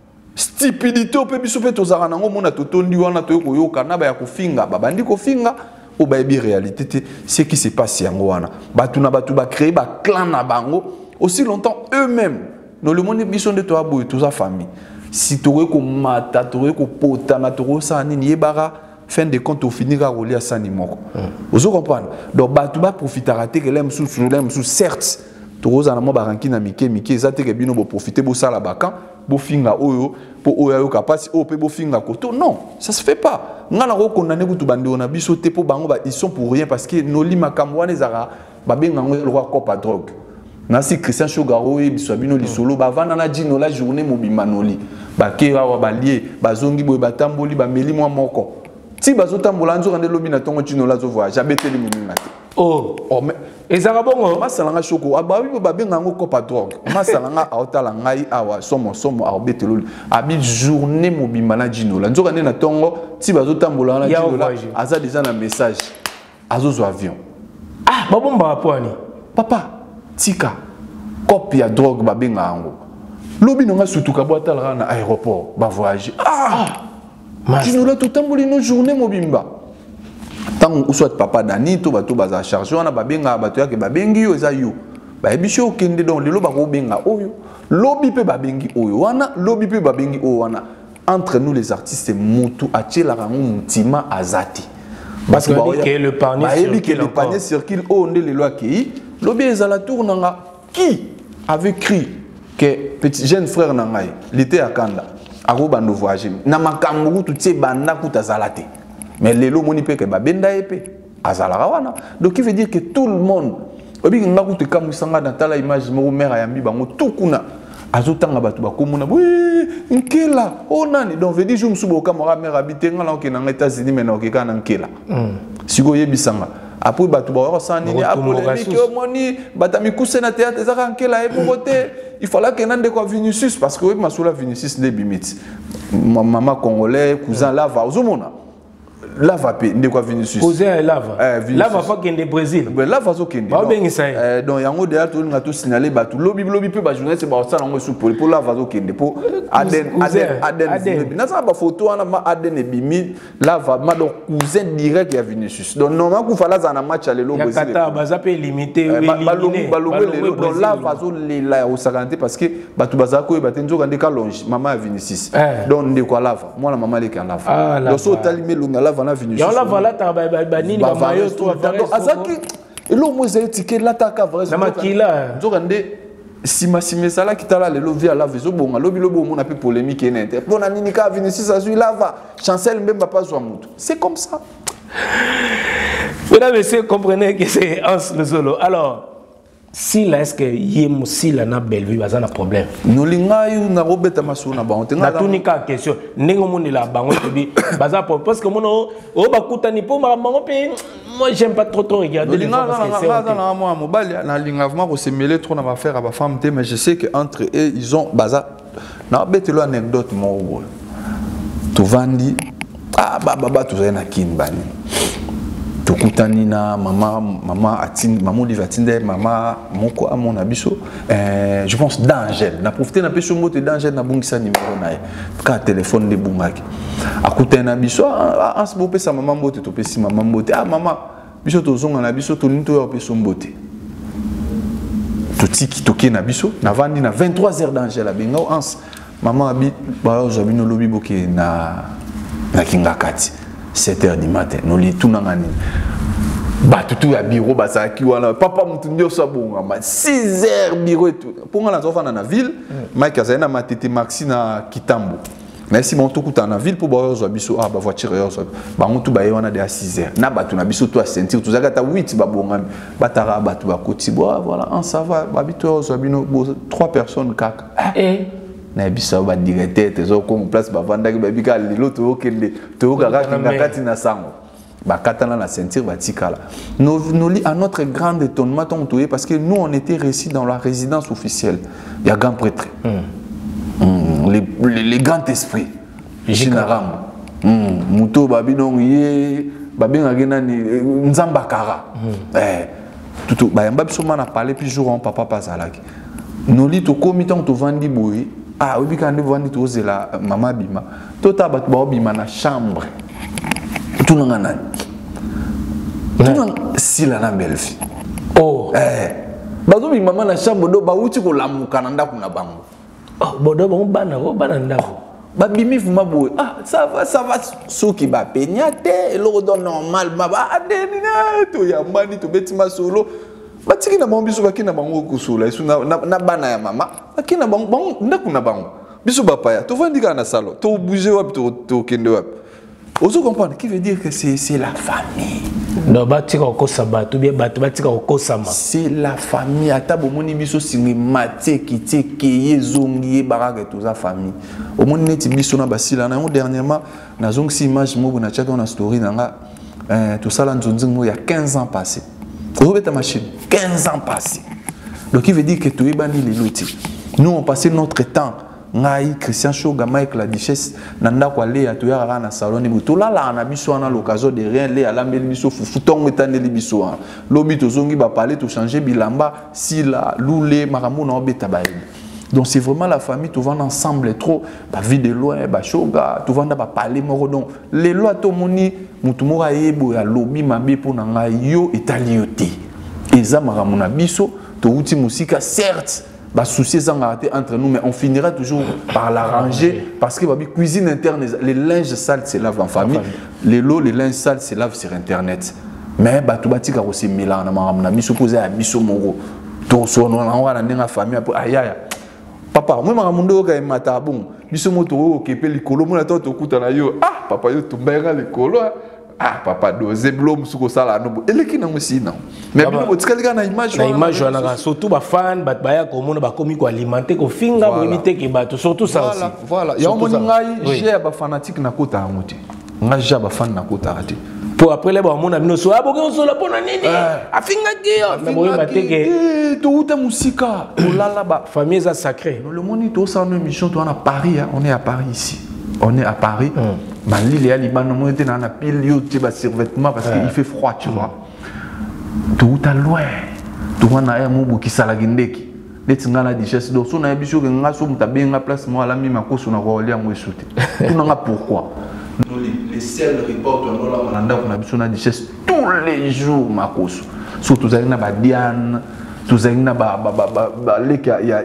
stupidité au peu biso pe tozara nango mona totondi wana to koyoka na ba ya kofinga babandi kofinga o ba bi réalité te ce qui se passe yango wana batu na batu ba créer ba clan na bango aussi longtemps eux-mêmes no le monde biso de to aboy to sa famille si to ko mata to ko pota na to sa nini yebara fin de compte au finira relier à sani moko vous comprenez donc batu ba profitera te que l'aime sous certes to za na mo baranki na mike za te ke bino bo profiter bo sala bakan bofinga oyo po oyo kapasi o pe bofinga koto non ça se fait pas ngana ko condamner kutu bande on a biso te po bango ba ils sont pour rien parce que no lima kamwana ezara ba benga ngo le roi copa drogue na si Christian Chogaro e biso bino lisolo ba vana na dino la journée mobima noli ba ke wa ba lié ba zongi boy ba tamboli ba meli mwa moko ti ba zotambola nzo rande lobi na tongo dino la zo voyage abeteli mununga oh mais ezaka bongo masalanga choko ababi ba benga ngo copa drogue masalanga aotala ngai awa somo abetelo abi journée mobima na dino la nzo rande na tongo ti ba zotambola na dino la aza déjà na message azozo avion babomba apwani papa tika copie ya drogue ba benga ngo lobi nonga sutuka boatala na aéroport ba voyager dino la totamboli no journée mobimba tant ou soit papa Dani to bato baza charge wana babenga bato yake babengi yo eza yo ba ebiso okende donc lelo ba ko benga oyo lobi pe babengi oyo wana lobi pe babengi oyo wana entre nous les artistes mutu achela rango mutima azati parce que le panier circule o nde lelo akei lobi ezala tournanga qui avait écrit que petit jeune frère nangai l'été akanda ako bando voyager na makambo tu tse banda kutazalate mais les lots moni pe que babenda épée azalara wana donc il veut dire que tout le monde obi ngaku te kamusanga dans la image mo mère ayambi bango tout kuna azotanga batu bakomuna oui nkela onani donc veut dire je msubo kamera mère habitenga na okena na États-Unis mais na okeka na nkela siko yebisanga après batu ba sani ni apolémique moni batami kusena théâtre ezaka nkela e pokote il fallait que nande ko Vinicius parce que oui masula Vinicius ne bimit maman congolais cousin lava ozomona lava pe ndeko Vinicius cousin lava lava fa kende Brésil lava zo kende ba bengi ça donc yango de ato nga to signaler batu lobi pe ba journaliste ba sala ngo sou pour lava zo kende po aden na ça ba photo wana ma aden e bimi lava ma donc cousin direct ya Vinicius donc normalement ku fala za na match à lelo Brésil yakata baza pe limité balongwe donc lava zo lela au 50 parce que batu baza ko ba tenzo kande ka longe maman ya Vinicius donc ndeko lava moi la maman le kan lava donc so talime lunga lava na Vinicius ya lava la ta ba nini ba mayo to azaki elo moze ticket la ta ka vrai na makila nzokande sima sala kitala lelo via la vezo bonga lobi lobo mona pe polémique net pona nini ka Vinicius azui lava chancel mbemba pas zo mutu c'est comme ça. Mesdames et messieurs, comprenez que c'est Hans le solo. Alors si là est-ce que yem si là na Bellevue baza un problème no linga yu na robeta masuna ba ontenga na tunika question ndenge moni la bango tobi baza parce que mono o bakuta ni po bango pe moi j'aime pas trop regarder les gens parce que c'est na moi mobile na linga vraiment ko se mêler trop na ba faire ba femme mais je sais que entre eux ils ont baza na betelo anecdote mo to vandi baba to na kinbani tokutani na maman atinde maman Olive atinde maman moko à mon abisso je pense d'Angèle na profiter na peso moto d'Angèle na bungisa numéro na ka téléphone de bungaki akutana na biso as bo pesa maman mbote to pesi maman mbote maman biso tozonga na biso to nito ya peso mbote to tiki toki na biso na vandi na 23h d'Angèle benga ans maman abi ba ozabino lobi boke na kingakati 7h du matin nous li tunangani ba tutu ya bureau ba saki wana papa mutu ndio sabonga 6h bureau tout pour nga la zofana na ville Mike azana matete maxi na Kitambo mais si mon tokuta na ville pour ba zo biso ba voiture yo so ba mutu ba wana de 6h na batu na biso to sentir tu zakata 8 ba bonga batara batu ba koti voilà en ça va ba bito zo bino 3 personnes kaka na biso ba directeur tezo ko place ba vanda ki ba bika lelo to okende to kaka na sango ba katana la ceinture ba tikala nous li à notre grand étonnement parce que nous on était réussi dans la résidence officielle il y a grand prêtre les grands esprits Jinaram muto babino yé babenga gena ni nzambakara tout ba yamba biso mana parler plus jour on papa pazalaki nous li to komitan to vandi boy oui, quand on voit tout la maman bima, tout a battu bima na chambre. Tout le monde si la na belle fille. Oh. Bazo bima maman na chambre do ba uti ko lamu kananda kuna bango. Oh, bodo bango bana ndako. Ba bimi fuma boy. Ça va soki ba penyate, lo do normal ba adeni na to ya mani to betima solo. Batiki na bango biso bakina bango kusula isu na bana ya mama bakina bango ndaku na bango biso bapaya to vandika na salon to bouger wap to kende wap ozo comprendre qui veut dire que c'est la famille no batika okosa batu bien batu batika okosama c'est la famille ata bomoni biso singi mate kiti keye zongi baraka to za famille omoni neti biso na basila na dernièrement na zongi si image mo na chaka na story nanga to sala nzonzingo ya 15 ans passé ta machine 15 ans passés donc il veut dire que tu es banni les lotis nous on passait notre temps ngai Christian Shoga Mike la duchesse nanda kwa le atu ya na salon ni to la na biso na l'occasion de rien le ala mbeli biso fufutongo etandeli biso lobi to zongi ba parler to changer bilamba si la loulé maramu na obeta ba donc c'est vraiment la famille tout vend ensemble trop ba vie de loin ba shoga tout vend ba parler moko donc les lois to moni mutu moko yebo ya lobi mabe pour na ngai yo etalioté eza maramu na biso to uti musika certes bah soucis entre nous mais on finira toujours par l'arranger parce que bah cuisine interne les linges sales se lavent en famille les linges sales se lavent sur internet mais bah tout bâti aussi Milan na maramna biso posé à biso moro to so no na ndenga famille ayaya papa moi maramundo ka mata bon biso moto okepe likolo mona to kuta na yo papa yo tumbera likolo papa doze blom suko sala no eleki na musina mais bino botikalika na image wana surtout ba fan ba baya ko mona ba komi ko alimenter ko finga bo imiter ke bato surtout ça aussi voilà ya moni ngai j'ai ba fanatique na kota amuti ngai j'ai ba fan na kota ati pour après les ba mona bino so aboke so la pona nini afinga ki na bo imiter ke to uta musika olala ba famille ça sacré le moni to ça une émission to na Paris on est à Paris ici on est à Paris Mali les Liban on était dans la pile yo tu vas survêtement parce qu'il fait froid tu vois tout à loin tout on a un mot qui salagindeki letinga la dichesse do so na biso ke ngaso mutabenga place moi la mi makoso na ko lia mo esute tout na pourquoi les seuls reports on la mananda ko na biso na dichesse tous les jours makoso surtout za na ba Diane tous na ba le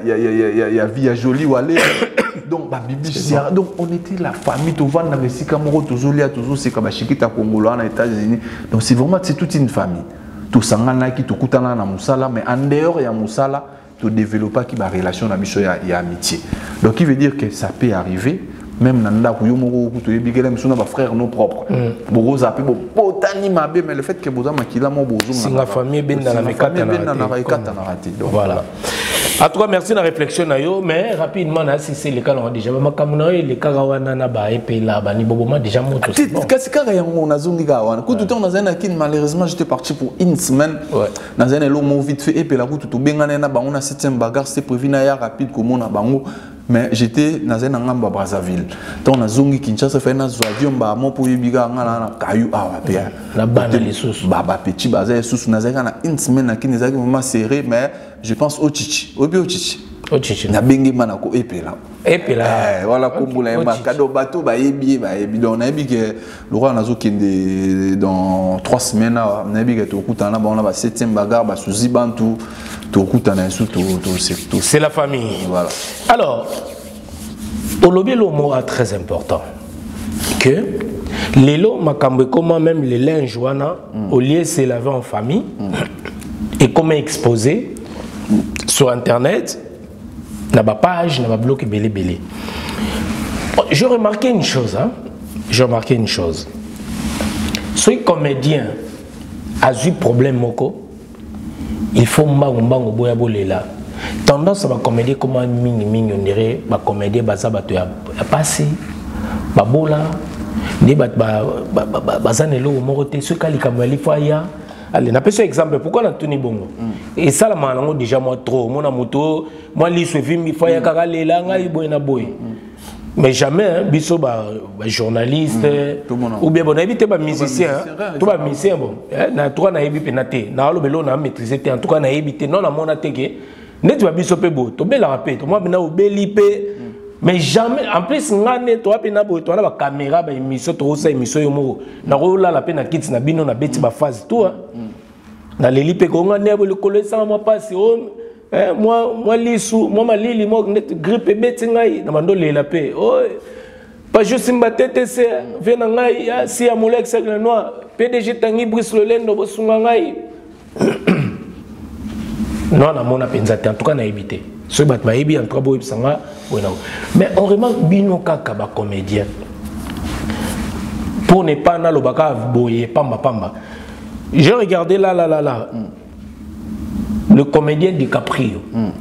ya via jolie wale donc ba bibi donc on était la famille to vendre na sika moko toujours lia toujours c'est comme chikita Congolo en États-Unis donc c'est vraiment c'est toute une famille tout sangana ki to kutana na musala mais en dehors ya musala to développer qui ba relation na biso ya amitié donc il veut dire que ça peut arriver même nanda ku yo moko ku to yebikela miso na ba frères nos propres bogo zape bo potani mabe mais le fait que boza makila mo bozo singa famille ben dans la mekata na raté voilà En tout cas, merci de la réflexion, mais rapidement, si c'est le cas, on a déjà les cas déjà malheureusement, j'étais parti pour une semaine. Dans un élo vite fait et puis la route tout bien on a 7e bagarre, c'était prévu na rapide comme on a bango. Mais j'étais dans un endroit à Brazzaville. Donc, on a zongi Kinshasa fait un avion, mon pour y biga na caillou à Wapia. La bande les sous. Baba petit bazar sous na zanga une semaine qui n'est vraiment serré, mais je pense au Chichi. Au Chichi. Au Chichi. Na bengi manako epela. Epela. Voilà comme la cadeau bateau ba ebi donc na ebi que le roi nazo kende dans 3 semaines na ebi que to kutana ba on a 7e bagarre ba souzi bantu. C'est la famille. Voilà. Alors, au lobby, le mot est très important. Que les lots, comment même les linges, au lieu de se laver en famille, et comment exposer sur Internet, dans ma page, dans ma blog, belé. J'ai remarqué une chose. Ce comédien a eu problème, Moko. Il faut mbango boya bolela. Tendance à ma comédie comme on dirait ma comédie baza bato ya passé babola ne bazanelo morote ce kali kamali faya. Allez, na pese exemple pourquoi na tuni bongo. Et ça la malango déjà moi trop mona moto moi li suivi mi faya kaka lela ngai boy na boy. Mais jamais biso ba journaliste ou bien bon éviter ba musicien tout ba musicien bon na toi na yebi penate na lo belo na maîtriser en tout cas na éviter non na mona teke net ba biso pe bo to bela rapé to moi bena obeli pe mais jamais en plus ngane to pe na bo to na ba caméra ba émission to sa émission yo mo na ko la pe na kits na bino na beti ba phase tout na leli pe ko ngane bo le kolo sa ma passe moi lisou moi malili moi grippe beti ngai na mando lela pe oh pas juste mbatete c'est vena ngai si amolex le noir PDG tangi Brice Lolendo bo sunga ngai non na mona penza en tout cas na éviter ce bat ba ebi en trois bo sanga mais on remarque bino kaka ba comédien pour ne pas na lobaka boye pamba j'ai regardé là le comédien DiCaprio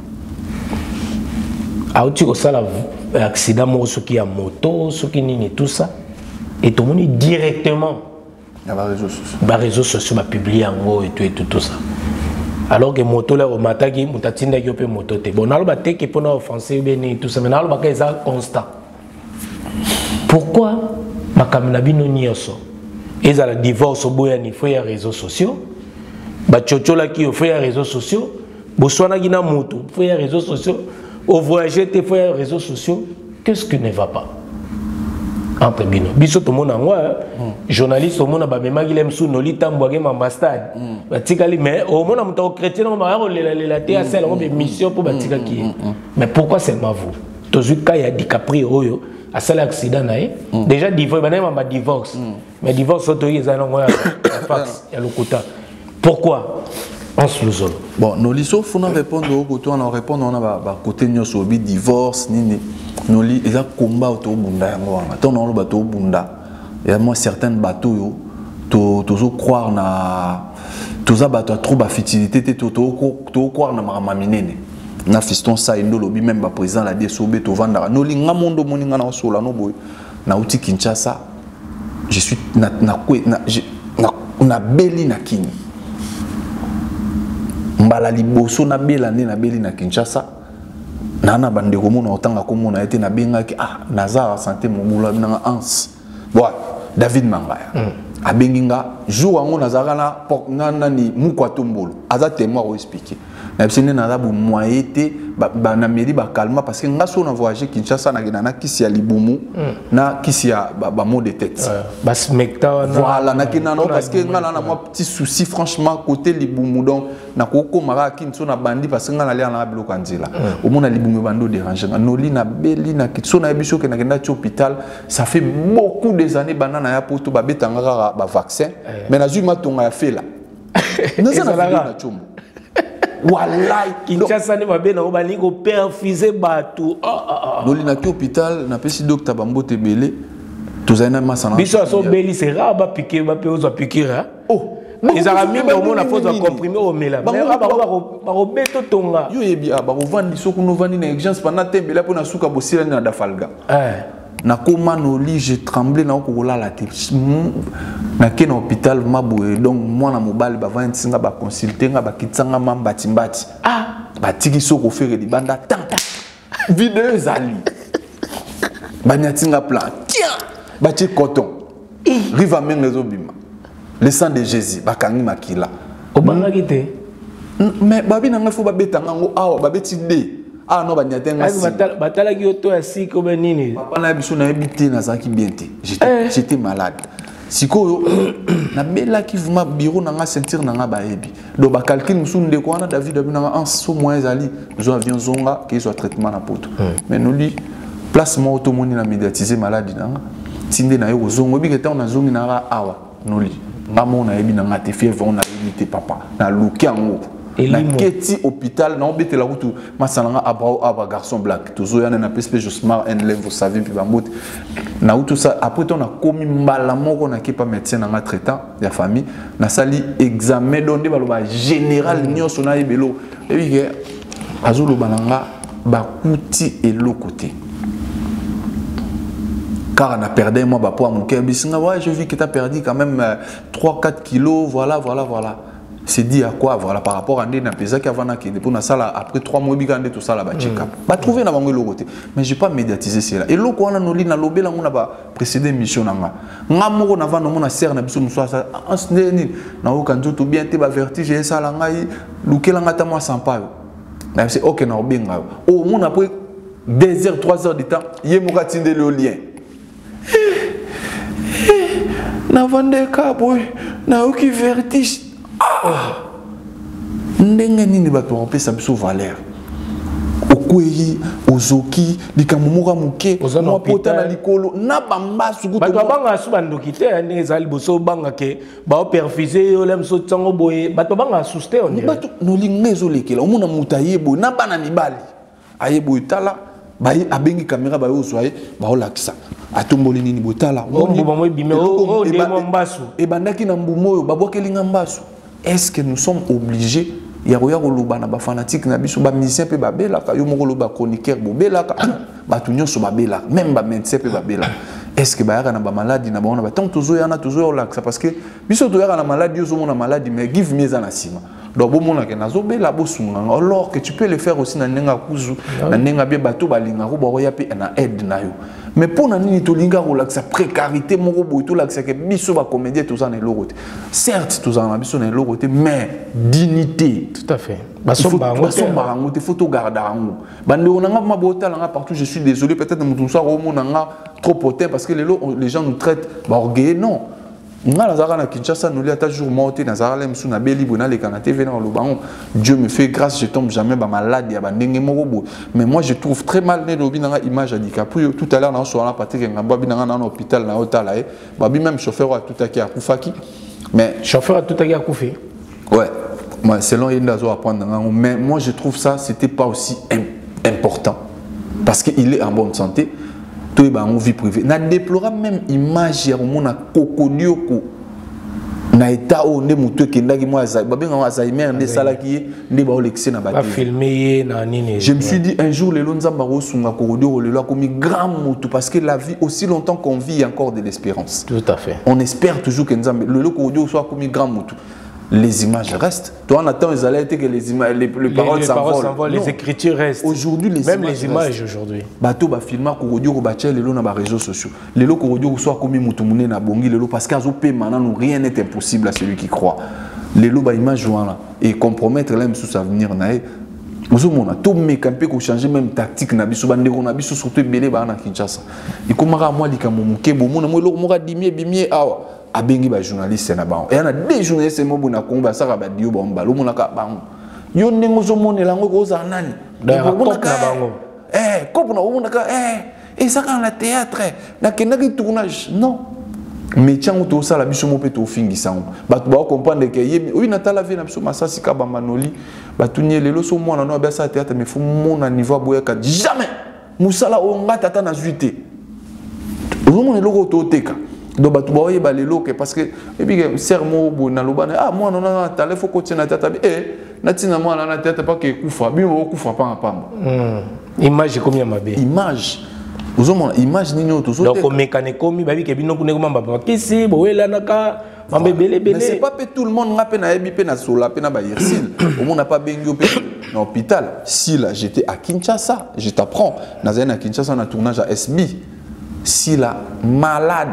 a eu un accident ce qui a moto, ce qui n'est tout ça, et tout le monde directement dans les réseaux sociaux publié en haut et tout ça. Alors que moto là au matin qui mutatinda qui peut moto te bon alors baté qui pour offenser bien tout ça mais alors baké ça constant. Pourquoi makamina bino nyoso ils a le divorce au boya ni faut y réseaux sociaux. Bachocho là qui fait les réseaux sociaux, Botswana qui n'a moto, fait les réseaux sociaux, au voyager te fait les réseaux sociaux, qu'est-ce qui ne va pas entre bino? Biso tout le monde en moi, journaliste au monde a même qui l'aime sous noli tamboagé m'ambassade, batikali mais au monde a monté au chrétien on m'a la TSL on mission pour batika qui mais pourquoi seulement vous? Tozu kaya DiCaprio oyo à seul accident nae déjà divorce banana ma divorce mais divorce auto ils allons voir fax ya lokuta. Pourquoi on se lose? Bon, nous lisons, il faut répondre au côté, on répond, on a côté nous divorce, nous lisons, il y a combat autour de Bunda, on a bateau Bunda, il y a moi certains bateaux, tu croire na, tu as bateau trop de fertilité, tu croire na maminene, na fiston ça indo lobi même ba président la DSOB tu vendre, nous lisons na mondo moninga na sola no boy, na uti Kinshasa, je suis na beli na kini. Mbala liboso na bela na beli na Kinshasa nana bande ko mona otanga ko mona ete na benga ki nazara santé mobula na ans bon David Mangaya abenginga jour ango nazara na ni mukwatombolo aza témoin o expliquer na bisene na za bu moyete ba na mairie ba calma parce que ngaso na voyager Kinshasa na kisi ya libumu na kisi ya ba mot de tête ba smecta voilà na kinano parce que ngana na moi petit souci franchement côté libumu donc na ko mara kinso na bandi parce que ngana lia na bloka nzila au mona libumu bando déranger noli na beli na kitso na biso ke na kenda hôpital ça fait beaucoup des années banana ya poto ba betanga ba vaccin mais na zuma tonga ya fait là na na chombo Wallahi Kinshasa ne mabe na obali ko perfuser batou doli na ki hôpital na pesi docteur Bambote belé tozana masana biso so beli c'est rare ba piquer ba pe ozo piquer oh ils ont mis au monde à force de comprimer au mela mais barobeto tonga yo yebi barovandi soko no vandi na urgence pendant tembe là pour na suka bosila na dafalga na koma no lit j'ai tremblé na kokola la tête na ke na hôpital maboué donc moi na mobile ba vandi singa ba consulter nga ba kitsanga mambati mbati ba tiki soko faire di banda tanta vidéo zali banyatinga plan tiens ba ti coton riva menga zobima le sang de Jésus bakangi makila obanga kité mais babi na ngafo babetanga ngo awa babeti de non banyatenga si batala ki oto ya siko benini papa na biso na ebité na zaki bien te j'étais malade siko na bela ki vuma bureau na nga sentir na nga baebi do ba calcul musu ndeko wana David abina en so moins ali nous avions zonga qui soit traitement na poto mais nous lui place mo to moni na médiatiser maladie na tinde na yo zongo bi keta na zongi na awa nous lui ngamo na ebi na nga te fièvre on a limité papa na luki ango na keti hôpital na obete la route masalanga aba garçon black toujours yana na PSP justement un lève vous savez puis ba mot na tout ça après on a commis mbala moko na pas médecin na traitant ya famille na sali examen donné baloba général nyonso na ebelo et puis que azulu balanga ba kuti et l'autre côté car on a perdu moi poids mon cœur bisinga ouais je vis que tu as perdu quand même 3-4 kilos voilà c'est dit à quoi voilà par rapport à ndena pesa qui avant qui pour na sala après 3 mois bigande tout ça là ba check up ba trouver na bango le côté mais j'ai pas médiatisé cela et loko wana noli na lobela ngona ba précédé mission nanga ngamoko na vano mona serre na biso muso ça en na okanzo to bien te ba vertige ça la ngai lukela ngata moi sans pas mais c'est OK na obenga au monde après 2 heures 3 heures de temps yemoka tinde le lien na vande ka boy na oki vertige ndenge nini bato opesa biso valeur okwei ozoki likamumoka muke mo pota na likolo na bambasu kuto bato banga su bandoki te ndenge ezali boso banga ke ba perfuser yo lem so tsango boye bato banga asuste on bato no lingezo lekela omona mutaye boye na bana mibali ayebo itala bayi abengi caméra ba yo soye ba olakisa atomboli nini botala ombo mo bime o ndemo mbasu e bandaki na mbumo oyo babokelinga mbasu. Est-ce que nous sommes obligés ya roya koloba na ba fanatique na biso ba musicien pe babela ka yo moko loba chroniqueur bobela ka ba tunyo so babela même ba médecin pe babela est-ce que ba yaka na ba maladie na ba on ba tant toujours yana toujours là parce que biso to yaka na maladie yo zo mona maladie mais give me za na sima donc bo mona ke nazo bela bo sunga alors que tu peux le faire aussi na nenga kuzu na nenga bien bato balinga ko ba roya pe na aide na yo mais pour na nini to linga ko la sa précarité moko bo to la que biso ba comédien tout ça na lokote certes tout ça na biso na lokote mais dignité tout à fait basomba ngote photo garda ngo bande onanga mabota langa partout je suis désolé peut-être mutu so ko monanga trop potin parce que les gens nous traitent ba orgueilleux non nga nazara na Kinshasa nous lia ta jour monté nazara lem sou na beli bona le kana TV na lobango Dieu me fait grâce je tombe jamais ba malade ya ba ndenge moko mais moi je trouve très mal né lobi na image handicap tout à l'heure na so na Patrick ngamba bi na hôpital na hôtel là babi même chauffeur a tout aki akufaki mais chauffeur a tout aki akufi ouais moi selon Yenda zo apprendre mais moi je trouve ça c'était pas aussi important parce qu'il est en bonne santé. Tout est en vie privée. Na déplora même image ya mona kokodioko na état o ne mutu kenda ki moi za babenga Alzheimer ne sala ki ne ba olexé na ba filmer na nini. Je me suis dit un jour les lonzamba ro sunga kokodioko le lo comme grand mutu parce que la vie aussi longtemps qu'on vit il y a encore de l'espérance. Tout à fait. On espère toujours que nzambe le kokodioko soit comme grand mutu. Les images restent. Toi, on attend les alertes que les images, les paroles s'envolent. Les écritures restent. Aujourd'hui, même les images aujourd'hui. Bateau ba filma korodio ko bache lelo na ba réseaux sociaux. Lelo korodio soit comme mutumune na bongi lelo parce qu'azo pe maintenant rien n'est impossible à celui qui croit. Lelo ba image wana et compromettre même sous avenir na e. Mozomona to me camper ko changer même tactique na biso bande ko na biso surtout belé ba na Kinshasa. Et comme ra moi likamu muke bo mona mo lo mo ga dimie bimie awa. Abengi ba journaliste na bango et y en a des journalistes mo na kongo ba saka ba dio ba mbalo mona ka bango yo ndengo zo monela ngo ko za nani na bango kopo na mona ka et ça quand la théâtre na kenaki tournage non mais tiens to ça la biso mo pe to fingisa ngo ba to ba comprendre que yemi oui na tala vie na biso masasi ka ba manoli ba tunye lelo so mona no ba sa théâtre mais faut mona niveau boya ka jamais musala o ngata ta na zuité o mona loko to teka donc batu ba oyeba lelo ke parce que et puis sermo bo na lobana ah moi non non tala faut continuer na tata natina moi na tata pas que kufa bi o kufa pa pamba image combien mabe image ozomona image nini otozo donc mécanique komi babi ke bino kuneko mamba kisi bo wela naka mamba belé mais c'est pas tout le monde ngape na yebi pe na sola pe na ba yersil au monde n'a pas bengi pe dans l'hôpital si là j'étais à Kinshasa je t'apprends nazana à Kinshasa na tournage à SB si là malade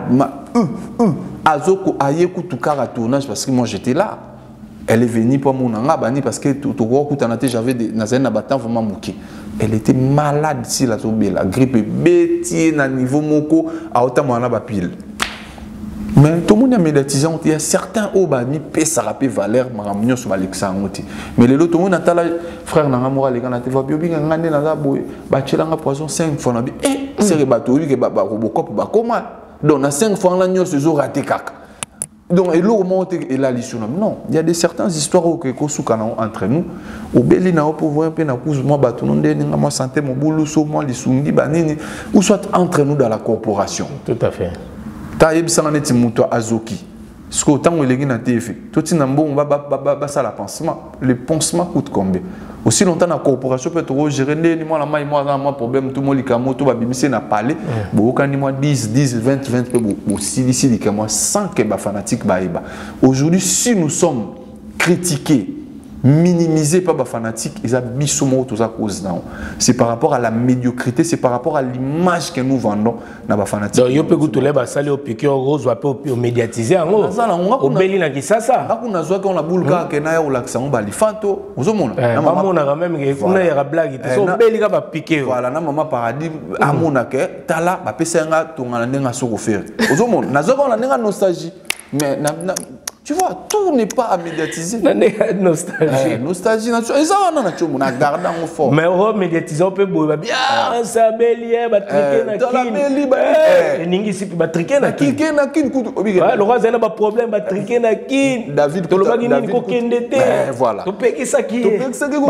azoko ayeku tukara tournage parce que moi j'étais là elle est venue pour mon bani parce que tout j'avais nazana batan vraiment moqué elle était malade si la la grippe bétier na niveau moko a autant moi na ba pile mais tout le monde a médiatisé il y a certains obani pe ça rappelle valeur maramnyo sur Alexandre mais les autres tout le monde a frère na ngamora les gars na te va biobi ngane na za boy ba tchelanga poison 5 fois na bi c'est bateau que ba robocop ba comment donc na 5 fois la nyo se zo raté kaka donc et l'eau monte et la lition non il y a des certaines histoires que kosukana entre nous au beli na pouvoir pe na kuzu moi bato non ndeni ngama santé mo bulu so moi lisundi banini ou soit entre nous dans la corporation tout à fait ta yebisanga neti muto azoki ce que autant elengi na TF tout tina mbongo ba ça la pansement le pansement coûte combien aussi longtemps la corporation peut trop gérer ni moi la moi problème tout molika moto ba bimisi na parler bo kani moi 10 20 peu aussi d'ici moi sans que ba fanatique ba eba aujourd'hui si nous sommes critiqués minimisé par les fanatiques, ils ont bisoumo tout ça cause non. C'est par rapport à la médiocrité, c'est par rapport à l'image que nous vendons dans les fanatiques. Donc, il peut goûter les basali au piqué au rose ou au médiatiser en haut. Au beli na kisasa. Là qu'on a joué quand la boule que na ya ou l'accent balifanto. Vous avez maman on a quand même que on a ya blague. So beli ka ba piqué. Voilà, na maman paradis amona que tala ba pesenga tongana nenga soko faire. Vous avez na zo quand la nostalgie. Mais tu vois, tout n'est pas à médiatiser. Nostalgie. Nostalgie, et ça, on a gardé en forme. Mais on médiatise, on peut bien, ça bélier, va triquer na kin. Ningi si va triquer na kin. Le roi a un problème, va triquer na kin. David, tu le vas dire qu'on kendete. Voilà. Tu peux qui ça qui est.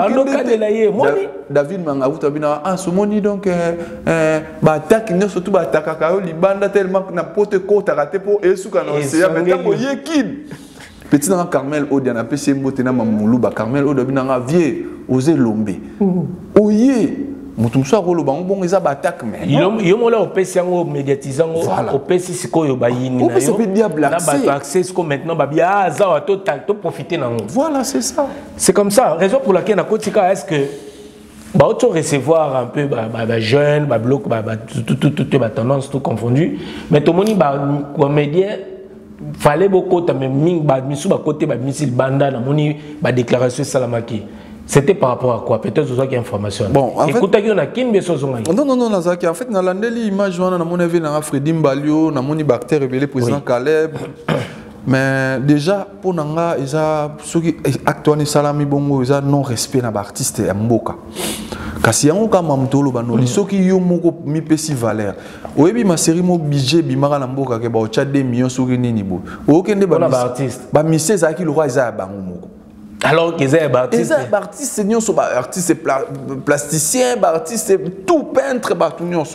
David manga vous tabina en ce moment donc ba attaque ne surtout ba attaque ka libanda tellement na pote ko raté pour esuka na c'est mais tant yekin petit dans Carmel Odian a PC motena mamulu ba Carmel Odobina nga vie oser lombe oye mutumso akolo bango bon eza ba attaque mais yo mo la opesi yango médiatisant opesi sikoyo ba yini na yo na ba accès ko maintenant ba bia za to profiter nango voilà c'est ça c'est comme ça raison pour laquelle na kotika est-ce que bah auto recevoir un peu jeune bloc tout tendance tout confondu mais tout moni comédien fallait beaucoup même misu côté misil banda na moni déclaration salamaki c'était par rapport à quoi peut-être aux autres informations bon en écoute on a kin beso zonga non nazaki en fait na landeli image wana na moni na Fredy Mbalio na moni bactère révélé président Caleb mais déjà pour nanga isa soki acteur salami bongo isa non respect na ba artiste ya mboka kasi yango kama mtolo banoli soki yo moko mi pesi valeur oyebi ma série mo budget bimaka na mboka ke ba ocha 2 millions soki nini bo okende ba artiste ba mise za ki le roi isa bango moko alors que c'est artiste artiste nyonso ba artiste plasticien ba artiste tout peintre ba tout nyonso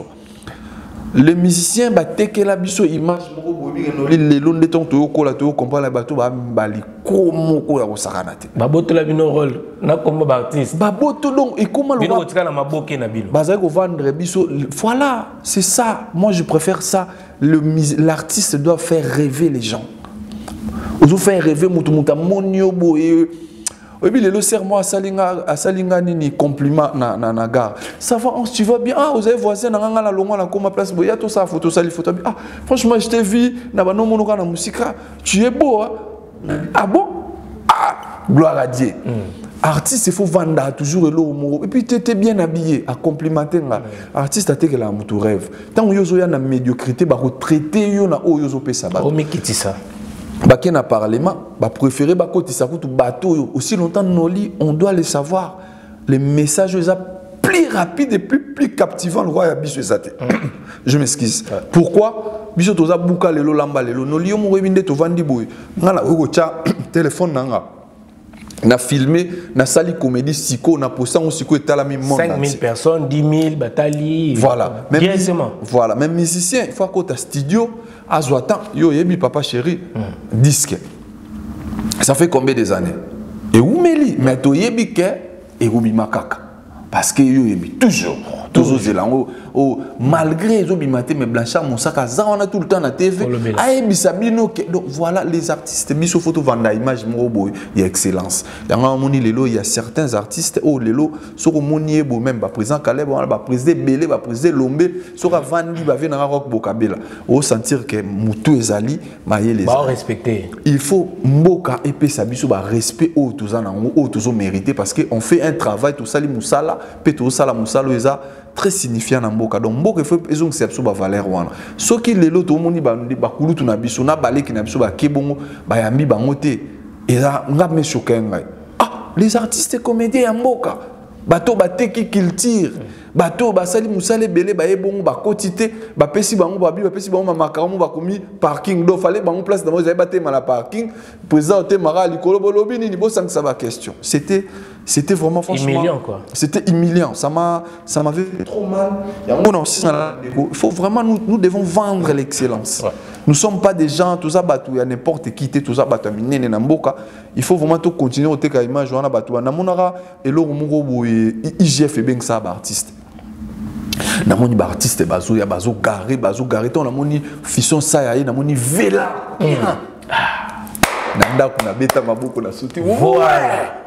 les musiciens battent la biso image moko bobi noli lelo ndeton to ko la to comprendre la bato ba bali komo ko ya kosakanate baboto la bino rôle na comme ba artiste baboto donc et comment le bino tika na maboke na bino bazai ko vendre biso voilà c'est ça moi je préfère ça l'artiste doit faire rêver les gens ozo faire rêver mutu monio boye. Oui, le serment à Salinga nini compliment na gare. Ça va, tu vas bien. Ah, vous avez voisin na la longa na comme place boya tout ça photo photo. Ah, franchement, je t'ai vu na ba no monoka na musique. Tu es beau hein? Ah bon? Ah, gloire à Dieu. Artiste, il faut vendre toujours l'eau. Et puis tu étais bien habillé à complimenter là. Artiste a été là mon rêve. Tant que na médiocrité, ba traiter yo na o yo pesa ba. Oh mais qui dit ça? Baké na parlement, ba préféré ba côté ça coûte bateau aussi longtemps noli, on doit le savoir. Les messages sont plus rapides et plus captivants le roi Abisso Zate. Je m'excuse. Pourquoi biso toza buka lelo lamba lelo noli yo mo webinde to vandi boy. Ngala ko cha téléphone nanga. na filmé na sali comédie siko na posé en siko etalami monde 5000 personnes 10 000 batali voilà même musicien il faut que studio azwatan yo yebi papa chéri disque ça fait combien des années et oumeli mais to yebi ke et rubi makaka parce que yo yebi toujours zelango malgré les obimate mais Blanchard Moussaka ça on a tout le temps na TV ayebi sabino que donc voilà les artistes biso photo vanda image mobo il y a excellence yanga moni lelo il y a certains artistes lelo soko moni bo même ba président Caleb ba président Belé ba président Lombe soko vandi ba venir rock bokabela sentir que mutu ezali maye les respecter il faut mboka epé sabiso ba respect tozana tozo mériter parce que on fait un travail tout sali musala pe to sala musalo eza très signifiant na mboka donc mboka faut ezong sepso ba valeur wana soki lelo to moni ba kulutu na biso na baleki na biso ba kebongo ba yambi bango te eza ngame chokenga les artistes comédiens ya mboka bato bateki culture bato basali musale belé ba ebongo ba quotité ba pesi bango ba bi ba pesi bango makaramo ba komi parking do fallait bango place dans moi baté mala parking président te mara likolo bolobi ni bo sang ça ba question c'était vraiment franchement humiliant quoi. C'était humiliant, ça m'avait fait trop mal. Il faut vraiment nous devons vendre l'excellence. Ouais. Nous ne sommes pas des gens tout ça batou ya n'importe qui tout ça batou minene na mboka. Il faut vraiment tout continuer au teka image wana batou na monara et lo moko boye IGF ben ça ba artiste. Na moni ba artiste bazo ya bazo garé ton na moni fisson ça ya na moni vela. Na ndako na beta maboko na sauter. Voilà.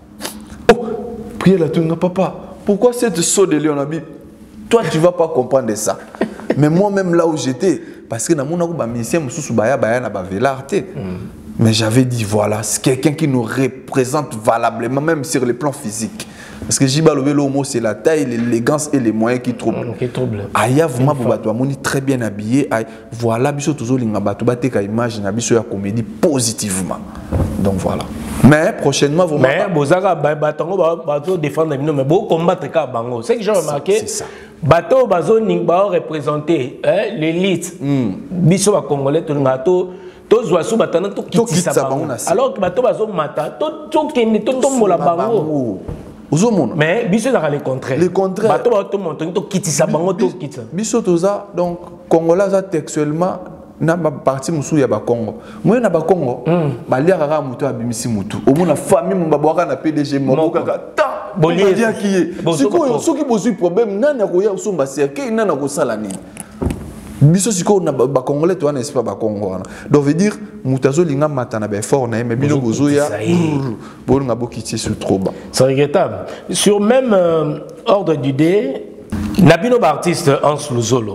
Priez la tunga papa. Pourquoi cette saut de Léon Abi? Toi tu vas pas comprendre ça. Mais moi-même là où j'étais, parce que dans mon ba musicien mususu baya na ba velarté. Mais j'avais dit voilà, c'est quelqu'un qui nous représente valablement même sur le plan physique. Parce que Jiba Lobelo Homo c'est la taille, l'élégance et les moyens qui troublent. Aya vraiment pour bato amoni très bien habillé. Voilà biso toujours linga bato bateka image na biso ya comédie positivement. Donc voilà. Mais prochainement vous mais bozaka batango bato défendre bino mais bo combattre ka bango. C'est que j'ai remarqué. C'est ça. Bato bazo ningba représenter l'élite. Biso ba congolais to ngato tozwa so batana to kitisa bango. Alors que bato bazo mata to kende to tombola bango. Mais biso dans le contraire. Le contraire. Bato bato monter to kitisa bango to kitisa. Biso toza donc congolais textuellement na ba parti musu ya ba Congo. Moi na ba Congo, ba liaka mutu abimisi mutu. Omona famille mon babwaka na PDG moboka ta. Bolia ki. Siko soki bozu problème nani akoya usumba serke nani akosala nini. Biso siko na ba Congolais to n'est pas ba Congo. Donc veut dire mutazo linga matana ba fort na mais bino bozo ya bon nga bokiti sur trop bas. C'est regrettable. Sur même ordre d'idée, nabino ba artiste Hans Luzolo.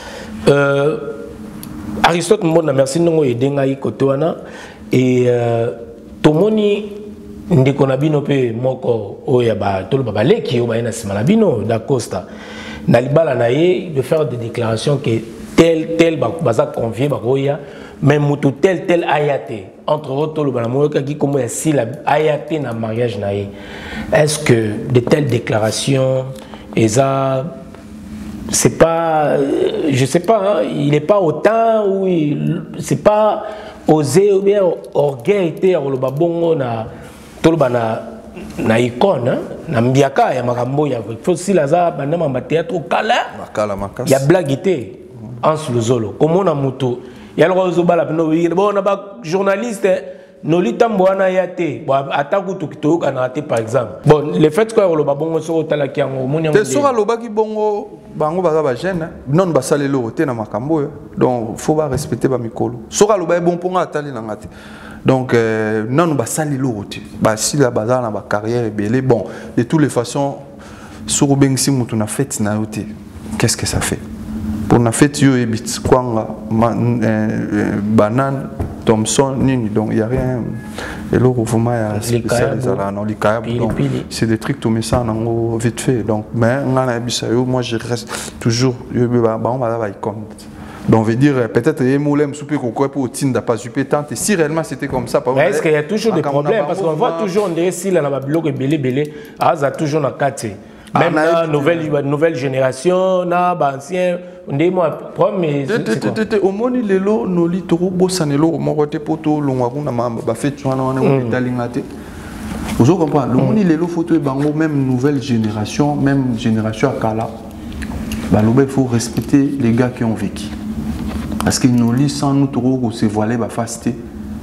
Aristote Mbona merci nongo edenga yi kote wana et tomoni ndeko na bino pe moko oya ba tolo ba leki o ba na sima na bino da Costa na libala na ye de faire des déclarations que tel baza convié ba roya même mutu tel ayate entre autres tolo ba na moyoka ki comme ya si la ayate na mariage na ye. Est-ce que de telles déclarations eza c'est pas, je sais pas, hein, il n'est pas autant ou c'est pas osé ou bien orgueil le babongo na toloba na icône na mbiaka ya makambo ya faut si laza bana ma théâtre kala ya blaguité Hans Luzolo comment na muto ya le rozo bala bon na ba journaliste Noli tamboana yate bon ataku tukito kana te par exemple bon le fait que le babongo so tala ki ngo moni te sora lobaki bongo bango baza ba jeune non ba salelo te na makambo donc faut ba respecter ba mikolo sora loba bon ponga atali na ngate donc non ba salelo te ba si la baza na ba carrière belé bon de toutes les façons soro bengsi mutu na fête na yote qu'est-ce que ça fait pour na fête yo ebit kwanga banane Thompson, donc il n'y a rien. Et là, vraiment, il y a spécial, c'est des trucs tout mais ça vite fait. Donc, mais moi, je reste toujours. Donc, on veut dire, peut-être que les moulins soupé pour pas super tant. Et si réellement c'était comme ça, est-ce qu'il y a toujours des problèmes? Parce qu'on voit toujours, on dirait, si la blog est belé, il y a toujours un quartier. Même la nouvelle génération, na ancien, on dit moi mais au moni lelo no litoro bosanelo mo côté poto longwa kuna mamba ba fait twana wana on dalingate Vous comprenez? Le monde il est là photo et bango même nouvelle génération à Kala. Bah il faut respecter les gars qui ont vécu. Parce qu'ils nous lisent sans nous trop se voiler ba fasté.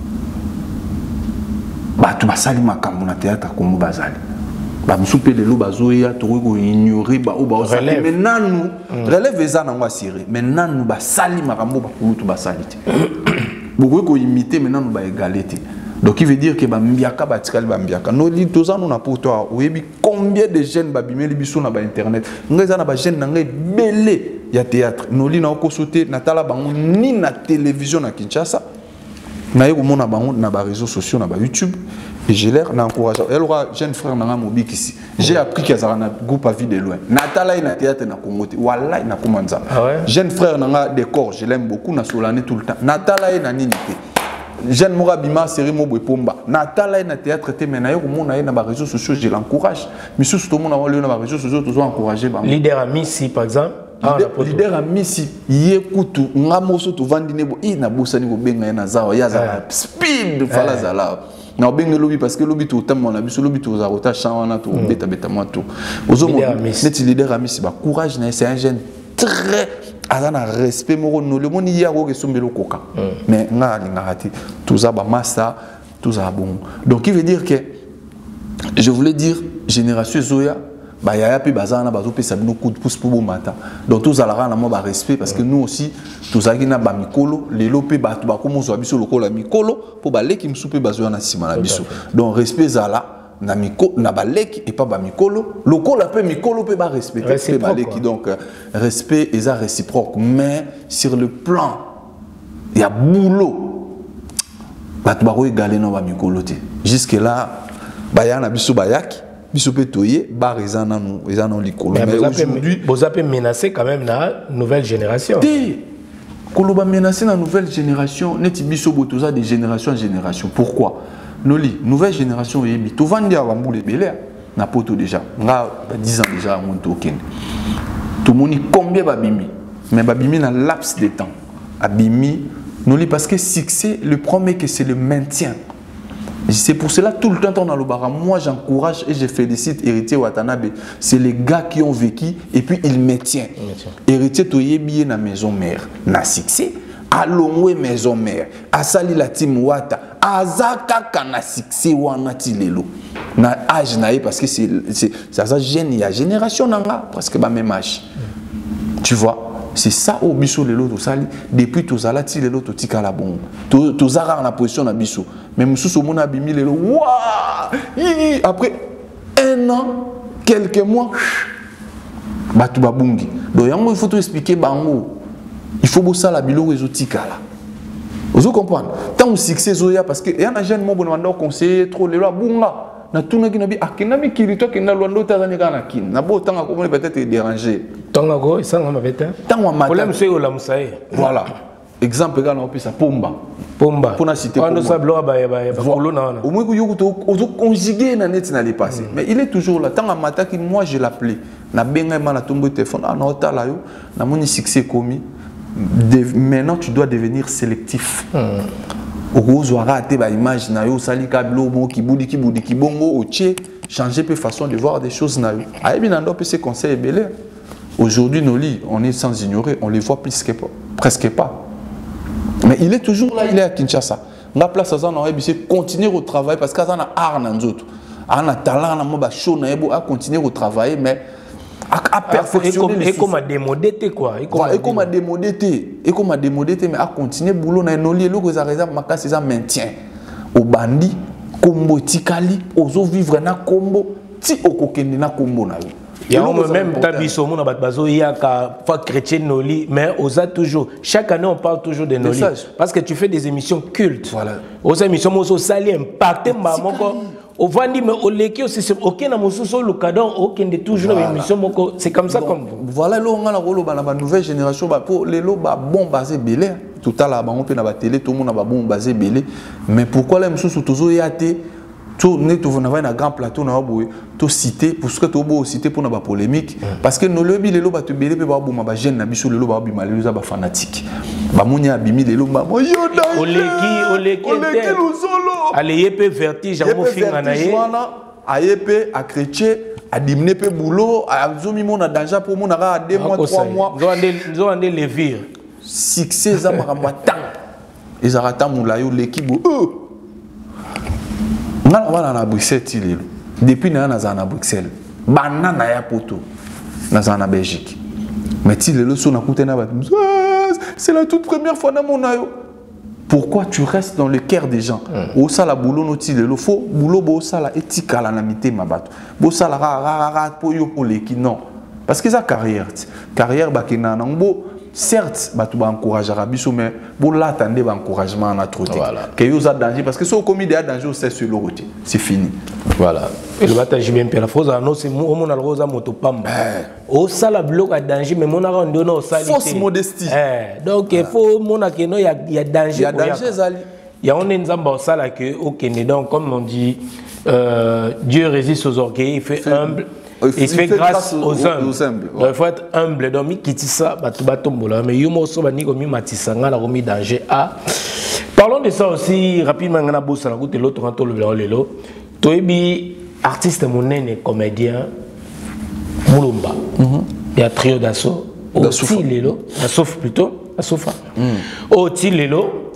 Bah tu vas salir ma camona théâtre comme bazali. Bah m'soupe les lots bazoya trop ignorer ba ou ba relève. Maintenant nous relève ça na ngwa siré. Maintenant nous ba sali makambo ba kulu tu ba salite. Beaucoup ko imiter maintenant nous ba égalité. Donc il veut dire que bambiaka batikali bambiaka. No li toza nous na pour toi. Oyebi combien de jeunes babimeli biso na ba internet. Ngeza na ba jeunes na ngai belé ya théâtre. No li na ko sauter na tala bango ni na télévision na Kinshasa. Na yeko mona bango na ba réseaux sociaux na ba YouTube. Et j'ai l'air d'encourager. Elle aura jeune frère na mobile ici. J'ai appris qu'il y a un groupe à vie de loin. Natala ina théâtre na Congo. Wallahi na komanza. Jeune frère na décor, je l'aime beaucoup na solane tout le temps. Natala ina ninité. Jeune Mora Bima série Mobwe Pomba. Natala ina théâtre té mais na yo mona ina ba réseaux sociaux, je l'encourage. Mais sous tout le monde na ba réseaux sociaux toujours encourager ba. Leader Amissi par exemple. Leader Amissi yekutu ngamoso to vandine bo ina bosani bo benga na zawa ya za speed fala za la. Na benga lobby parce que lobby tout temps na biso lobby tout za rota chawana to beta moi tout. Ozo mo net leader Amissi ba courage na c'est un jeune très azana respect moro no le moni ya ko ke sombelo koka. Mais nga ngati tout ça ba massa tout ça bon. Donc il veut dire que je voulais dire génération Zoya bah y a plus bazana bazo pe sabino coup de pouce pour bon matin. Donc tous alara na mo ba respect parce que nous aussi tous agina ba mikolo les lopé ba ba comme zo biso lokola mikolo pour ba leki msupe bazo na sima na biso. Donc respect zala na miko na ba leki et pas ba mikolo lokola pe mikolo pe ba respecter ba leki donc respect et ça réciproque mais sur le plan il y a boulot ba to ba ko égaler na ba mikolo te jusque là ba ya na biso ba yaki Bisopetoye, Barizana, ils en ont l'école. Mais aujourd'hui, vous avez menacé quand même la nouvelle génération. Koloba menacé la nouvelle génération, neti biso botoza de génération en génération. Pourquoi? Noli, nouvelle génération yebi. To vandi avambu les belé na poto déjà. Nga 10 ans déjà à mon token. Tout le monde combien babimi? Mais babimi na laps de temps. Abimi, noli parce que succès, le premier que c'est le maintien. C'est pour cela tout le temps on a le bara. Moi j'encourage et je félicite Héritier Watanabe. C'est les gars qui ont vécu et puis il maintient. Héritier Toyebi na maison mère. Na succès. Alongwe maison mère. Asali la team Wata. Azaka kana succès wana tilelo. Na âge naïe parce que c'est ça jeune il y a génération nanga parce que ba même âge. Tu vois? C'est ça au biso lelo to sali depuis to zalati lelo to tikala bon. To zara na position na biso. Même sous ce monde a bimi lelo. Après un an, quelques mois, batu babungi. Donc il faut tout expliquer bango. Il faut bosser la bilo réseau tikala. Vous comprenez? Tant au succès zoya parce que y a un jeune mo bonando conseiller trop lelo bunga. Na tuna ki na bi akina bi kirito ki na londo tazani kana kin. Na bo tanga ko peut-être déranger. Tanga go ça ngama beta. Tanga mata. Problème c'est au la musaï. Voilà. Exemple égal on peut ça pomba. Pomba. Pour na citer pomba. On sa bloa ba kolona. Au moins que yokuto ozo conjuguer na net na les passer. Mais il est toujours là. Tanga mata ki moi je l'appelais. Na benga ma na tombo téléphone na otala yo na moni succès commis. Maintenant tu dois devenir sélectif. Rose ou raté ba image na yo sali kablo bon ki boudi ki bongo oche changer peu façon de voir des choses na yo. Ayebi na ndo pe ces conseils belé. Aujourd'hui nos lits on est sans ignorer, on les voit presque pas. Mais il est toujours là, il est à Kinshasa. La place à ça na yebi c'est continuer au travail parce que ça na art na nzoto. Ana talent na mo ba show na yebo à continuer au travail mais à perfectionner et comme à démoder quoi et comme à démoder mais à continuer boulot na noli lo ko za réserve makasi ça maintien au bandi kombo tikali ozo vivre na kombo ti okokende na kombo na yo. Il y a même tabiso mon abat bazo yaka foi chrétien noli mais osa toujours chaque année on parle toujours de noli parce que tu fais des émissions cultes. Voilà. Aux émissions mozo sali impacté mamoko au vandi mais au leki aussi c'est aucun amoso le cadon aucun de toujours dans l'émission moko c'est comme ça comme voilà lo ngala rolo ba la nouvelle génération ba pour les lo ba bon basé belé tout à la ba on peut na ba télé tout le monde na ba bon basé belé mais pourquoi les mususu toujours yate tout net on va na grand plateau na boy to citer pour ce que to bo citer pour na ba polémique parce que no lebi les lo ba te belé pe ba bo ma ba jeune na biso le lo ba bi malelu za ba fanatique ba monia abimi les lo ba oleki le solo allez yé pe vertige à mo finga na yé ayepe a chrétien a diminué peu boulot a zomi mon a danger pour mon à 2 mois 3 mois ils ont des levires succès za makamata ils arrêtent moulayo l'équipe ngala na Bruxelles tilelo depuis na Bruxelles banana ya poto na Belgique mais tilelo so na kutena ba c'est la toute première fois dans mon ayo. Pourquoi tu restes dans le cœur des gens? Au sala boulot noti le faut boulot bo sala éthique à la namité ma bato. Bo sala rara pour yo pour les qui non. Parce que ça carrière ba kina nango certes ba tu ba encourager biso mais bo là attendez ba encouragement na trop que yo za danger parce que si au commis de danger c'est sur le route. C'est fini. Voilà. Et le bataille bien père la fausse annonce c'est mon la rosa moto pam. Au sala bloc à danger mais mon a donné au sali. Fausse modestie. Donc il faut mon a que non il y a danger. Il y a danger zali. Il y a on est nzamba au sala que OK donc comme on dit Dieu résiste aux orgueils, il fait humble. Il fait grâce aux humbles. Donc il faut être humble. Donc il quitte ça batombola mais yo mo so bani komi matisanga la komi danger a. Parlons de ça aussi rapidement ngana bossa na côté l'autre quand le lelo. Toyebi artiste monene comédien Mulumba. Il y a trio d'assaut. Aussi lelo, Assof plutôt, Assofa. Aussi lelo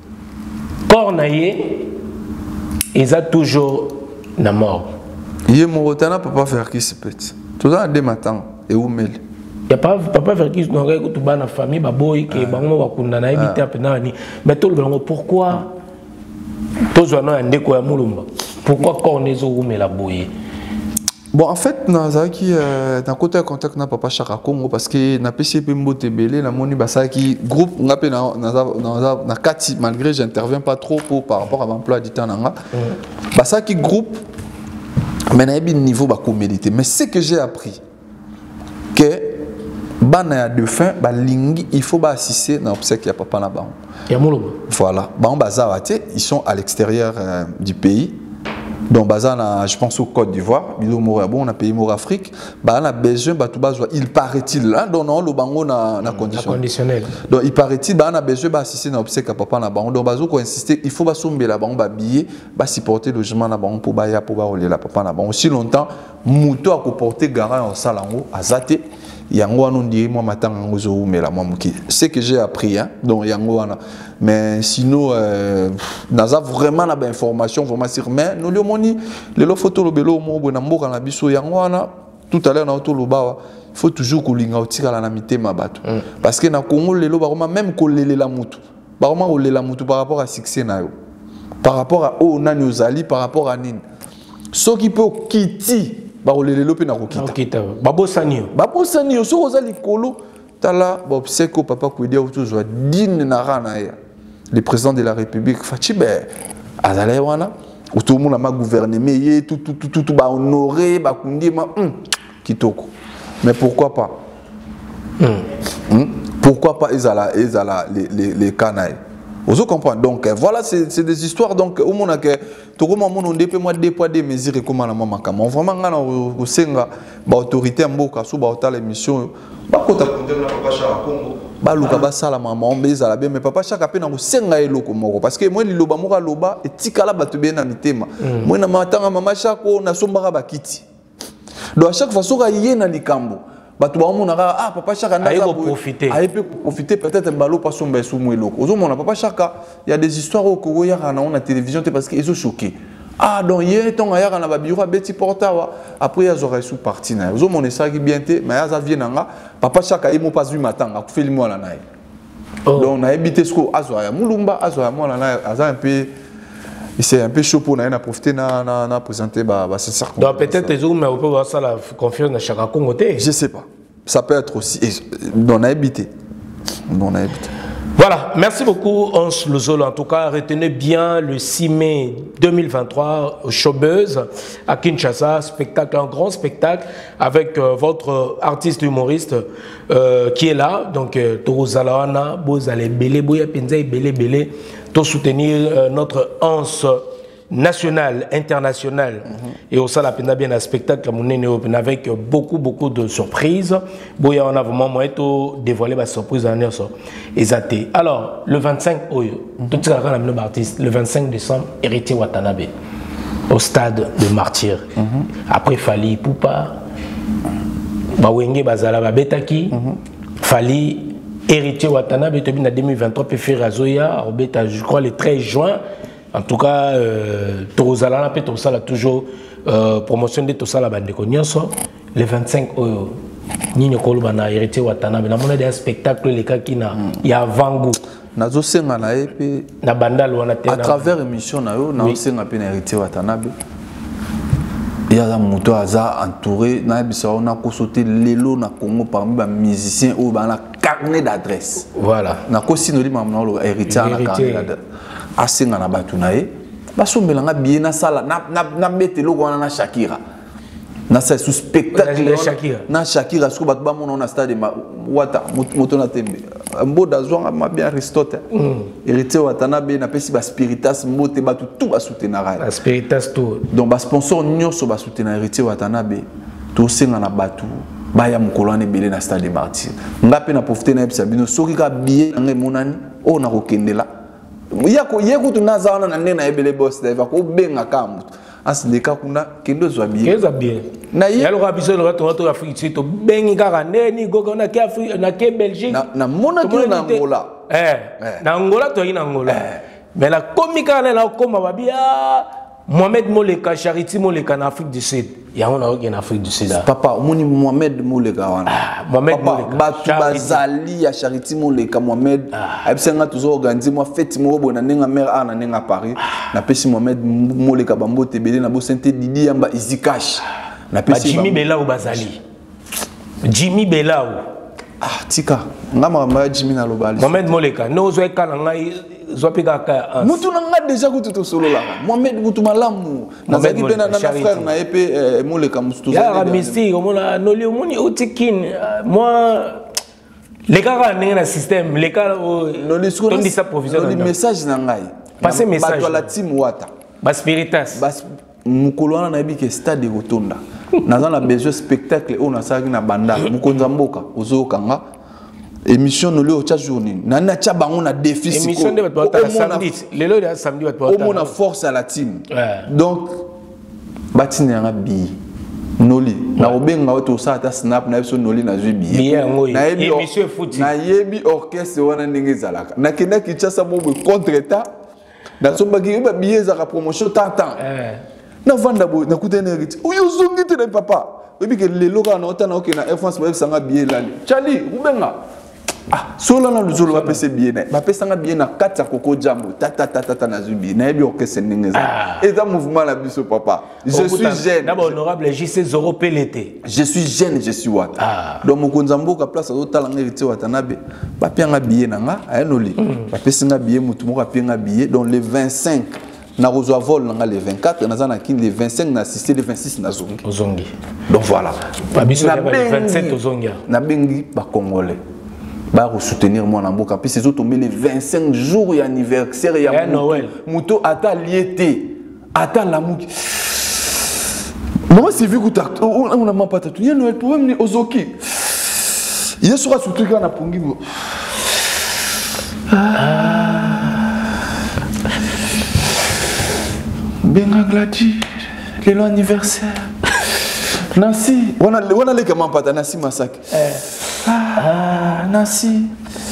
Cornaillé ils a toujours na mort. Il est mort, papa faire qui se pète. Tout ça dès matin et où mêle. Il y a pas papa faire qui n'aurait que tout bas na famille baboy qui bango bakunda na éviter un peu nani. Mais tout le monde pourquoi tous on a un déco à Mulumba. Pourquoi Cornezo ou la boye? Bon en fait nazaki dans côté contact na papa Chaka Congo parce que na PCP Mbote Belé la moni basaki groupe ngapé na kati malgré j'interviens pas trop par rapport à l'emploi du temps nanga. Basaki groupe mais na niveau ba comédité mais ce que j'ai appris que bana de fin ba lingi il faut ba assister na obsèque ya papa na ba. Ya Mulumba. Voilà, ba bazawate ils sont à l'extérieur du pays. Donc bazana je pense au Côte d'Ivoire, bido Morabo on a pays Morafrique, ba on a besoin ba tout bazwa il paraît-il là donc non le bango na conditionnel. Donc il paraît-il ba on a besoin ba assister na obsèque à papa na bango donc bazo ko insister il faut ba somber la bango ba billet ba supporter le logement na bango pour ba ya pour ba roler la papa na bango aussi longtemps muto a ko porter garant en salango azate yango anu ndiye moi matanga ngozo mais la moi muki c'est que j'ai appris hein donc yango wana mais sinon naza vraiment na ba information vraiment sur mais nous le moni le photo lo belo mo bona mboka na biso yango wana tout à l'heure na auto lo bawa il faut toujours kolinga otikala na mitema bato parce que na Congo lelo ba même kolelela mutu ba vraiment kolela mutu par rapport à succès na yo par rapport à o nani ozali par rapport à nini ce qui peut quitter barolelelo pe na kokita babosani so ozali kolo tala ba obseko papa kuidia utuzwa dine na rana ya le président de la République Fachibe azale wana utumuna ma gouvernement ye tout ba honorer ba kundima kitoko mais pourquoi pas pourquoi pas ezala les canailles. Vous comprenez donc voilà c'est des histoires donc au monde que tout comme mon on dépend moi des poids des mesures comment la maman comment vraiment ngana au senga ba autorité mboka sous ba hôtel émission ba kota condamner papa Chaka Congo ba luka ba sala maman on beza la bien mais papa Chaka pe na ko senga eloko moko parce que moi liloba moka loba etikala batu be na mitema moi na matanga mama Chaka na sombaka ba kiti donc à chaque fois soka yena likambo batu ba monaka ah papa Chaka ndaza profiter profiter peut-être mbalo pas sombe sous mweloko ozo mona papa Chaka il y a des histoires au Congo ya na on a télévision parce que ils ont choqué ah donc hier ton ya na ba bureau beti portawa après ils auraient sous parti na ozo mona ça qui bien té mais ça vient nga papa Chaka il mo pas vu matanga ku feli moi la naï donc na habité ce ko azo ya Mulumba azo ya moi la naï aza un peu c'est un peu chaud pour na profiter na présenter c'est ça donc peut-être les hommes mais on peut voir ça la confiance dans Chaka Congo té je sais pas ça peut être aussi on a habité Voilà, merci beaucoup Hans Lozolo. En tout cas, retenez bien le 6 mai 2023 au Showbuzz à Kinshasa, spectacle, un grand spectacle avec votre artiste humoriste qui est là. Donc, Torozalawana, Bozale Bele, Boya Penza Bele Bele, pour soutenir notre Hans national, international. Et au Sala Pena bien un spectacle avec beaucoup de surprises. Boya on a vraiment moyen de dévoiler ma surprise en Ezaté. Alors, le 25 le 25 décembre, Héritier Watanabe. au stade de martyr. Après Fali Poupa, Bawenge Bazala Babetaki, Fali héritier Watanabe, en 2023, puis Razoya, je crois le 13 juin. En tout cas, Torozala, toujours promotion de Tosala Bandeko Nyonso, le 25 Oyo. Nino Kolubana, héritier Watanabe, na mona des spectacles les cas qui na ya Vangu. Nazo senga na epe na bandal wana tena. À travers émission na yo, na senga pe na héritier Watanabe. Il y a un moto aza entouré, na bisa on a sauté lelo na Congo parmi les musiciens ou na carnet d'adresse. Voilà. Na ko sinoli mamna lo héritier na carnet d'adresse. Asenga na batu na ye. Baso melanga bien na sala na betelo ko na Shakira. Na sa sous spectacle na Shakira sous bat ba mon na stade wata moto na tembe mboda zonga ma bien Aristote héritier Watanabe na pesi ba spiritas mbote batu tout ba soutenir ba spiritas tout donc ba sponsor nyonso ba soutenir héritier Watanabe to senga na batu ba ya mukolane belé na stade Martyr ngape na profiter na ebisa bino soki ka billet ngai monani o na kokendela yako tu nazana na nena ebele boss da ko benga kamutu asindeka kuna kendo zwa bien keza bien na yalo rabiso le retour Afrique c'est to bengi kaka neni gogo na ke Afrique na ke Belgique na mona ki na Angola na Angola to ina Angola mais la komika na koma babia Mohamed Moleka Charity Moleka na Afrique du Sud ya on a en Afrique du Sud papa moni Mohamed Moleka wana Mohamed Moleka batu bazali ya Charity Moleka Mohamed absenga toujours organiser moi fête mo bona nenga mère ana nenga Paris na pesi Mohamed Moleka bambote belé na bo Sainte Didi yamba Izikash na pesi Jimmy Belao bazali Jimmy Belao tika ngama ma Jimmy na lobali Mohamed Moleka no zo ekala ngai zo pika ka mutu nga déjà ko tuto solo la Mohamed mutu malamu na zaki pena na frère na epé Moleka mutu ya ramisi omona noli omoni otikin moi les gars na système les gars noli on dit ça professionnel noli message na ngai passer message ba la team wata ba spiritas bas mukolo na yebi ke stade rotonda naza na besoin spectacle on a saki na banda mukonza mboka ozokanga émission no leo cha journée nana cha bango na défi émission de bato samedi lelo ya samedi bato au mona force à la team donc batine nga bi noli na obenga wato sa ta snap na biso noli na zubi na émission foot na yebi orchestre wana ndenge zalaka na kenda ki cha sa mo contre ta na somba ki ba bieza ka promotion tant na vanda bo na kutene héritier oyo zongi te na papa obi ke lelo ka na otana oke na Air France ba sanga billet lali chali ubenga sola na luzolo ba pese billet na ba pesanga billet na kata koko jambo tata na zubi na yebi orchestre ndengeza et dans mouvement la biso papa je suis jeune d'abord honorable JC Zoro Pelete je suis jeune je suis wata donc mokonza mboka place azotala héritier Watanabe ba pianga billet na nga ayonoli ba pesinga billet mutu moko pianga billet donc le 25 na reçoit vol le 24 na zana kin le 25 na assisté le 26 na zongi donc voilà le 27 ozongi na bengi ba congolais ba soutenir moi na mboka puis c'est tombé les 25 jours et anniversaire ya Noël muto ata liété ata la muki maman c'est vu que on a pas patatu ya Noël problème ni ozoki il sera surtout quand na pongi Benga Gladi, le anniversaire. Nancy, on a les gamins pas Nancy massacre. Nancy.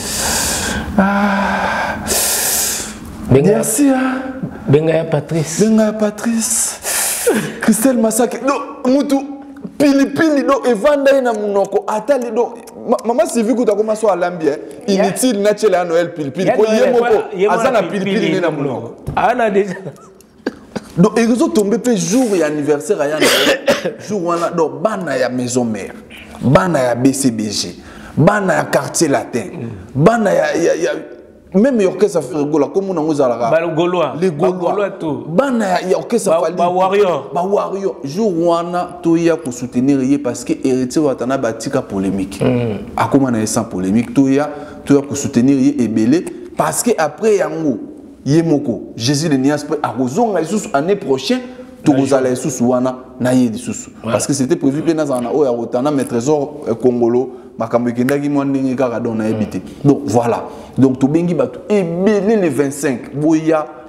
Merci. Benga Patrice. Benga Patrice. Christelle massacre. Non, mutu. Pili do evanda ina munoko atali do maman c'est vu que tu as commencé à l'ambier inutile naturel à Noël pili ko yemoko azana pili na munoko ana déjà. Donc ils ont tombé pe jour et anniversaire à jour wana donc bana ya maison mère bana ya BCBG bana ya quartier latin bana ya même orchestre frigola comme on a zalaka les Gaulois tout bana ya orchestre ba warrior jour wana to ya ko soutenir parce que héritier Watanabe batika polémique akoma na sans polémique to ya ko soutenir ebele parce que après yango Yemoko, Jésus de Nias peut arrosonga sous année prochaine, tout vous allez sous wana na yedi sous. Parce que c'était prévu que dans un o ya rotana mais trésor congolo makambo kendaki mo ndenge kaka don na habité. Donc voilà. Donc to bengi batu ebele le 25 boya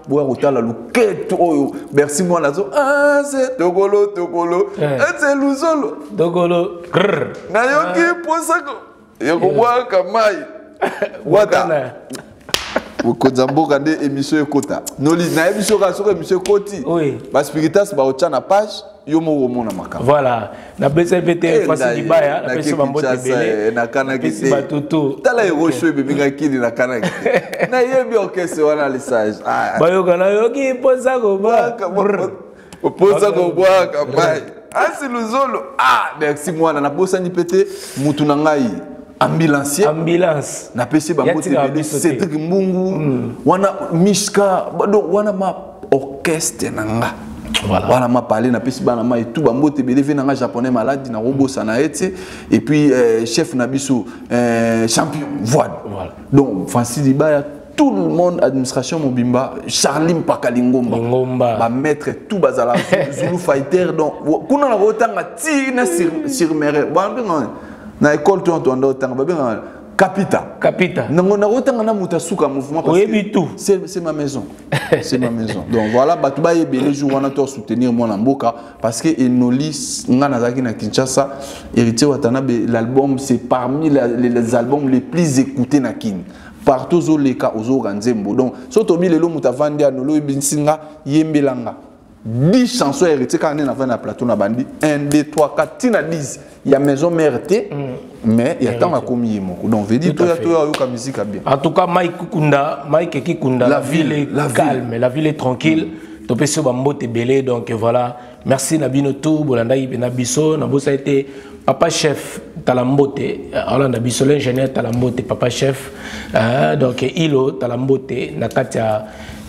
boya kotala luketo oyo merci moi nazo ah c'est tokolo c'est luzolo tokolo na yoki posako yoko boaka mai wata Kozamboka de émission ekota. Noli na émission ka soko émission koti. Oui. Ba spiritas ba ocha na page yo mo mona makamba. Voilà. Na BCPT Fasi Dibaya, na pesa bambote belé. Na kana kiti. Batutu. Tala ero show bebe ngakili na kana kiti. Na yebi okese wana le sage. Ba yo kana yo ki posa ko ba. Posa ko bwa ka mai. Asi luzolo. Ah, merci mwana na posa ni pété mutu na ngai. Ambulance na pesi ba mote de Cédric Mbungu wana Mishka wana ma orchestre nanga voilà ma parler na pesi bana ma et tout ba mote be levé nanga japonais malade na robo sana ete et puis chef na biso champion voilà donc Francis Dibaya tout le monde administration Mobimba Charlim Pakalingomba ba mettre tout bazala Zulu fighter donc kuna na rotanga ti na sur mer na école tu entends autant capita nango na otanga na muta suka mouvement parce que c'est ma maison c'est ma maison donc voilà batuba yebele jour wana to soutenir moi na mboka parce que Enolis ngana zaki na Kinshasa héritier Watanabe l'album c'est parmi les albums les plus écoutés na Kin partout aux leka aux oranzembo donc soto bi lelo muta vandi anolo binsinga yembelanga 10 chansons héritées quand on a fait un plateau na bandi 1 2 3 4 tina 10 il y a maison mère mais il y a tant à commis donc veut dire toi la musique bien en tout cas Mike Kikunda la ville est calme la ville est tranquille to peso bambote belé donc voilà merci Nabino tout bolanda ibena biso na bosa été papa chef Talambote Orlando biso l'ingénieur Talambote papa chef donc Ilo Talambote na katia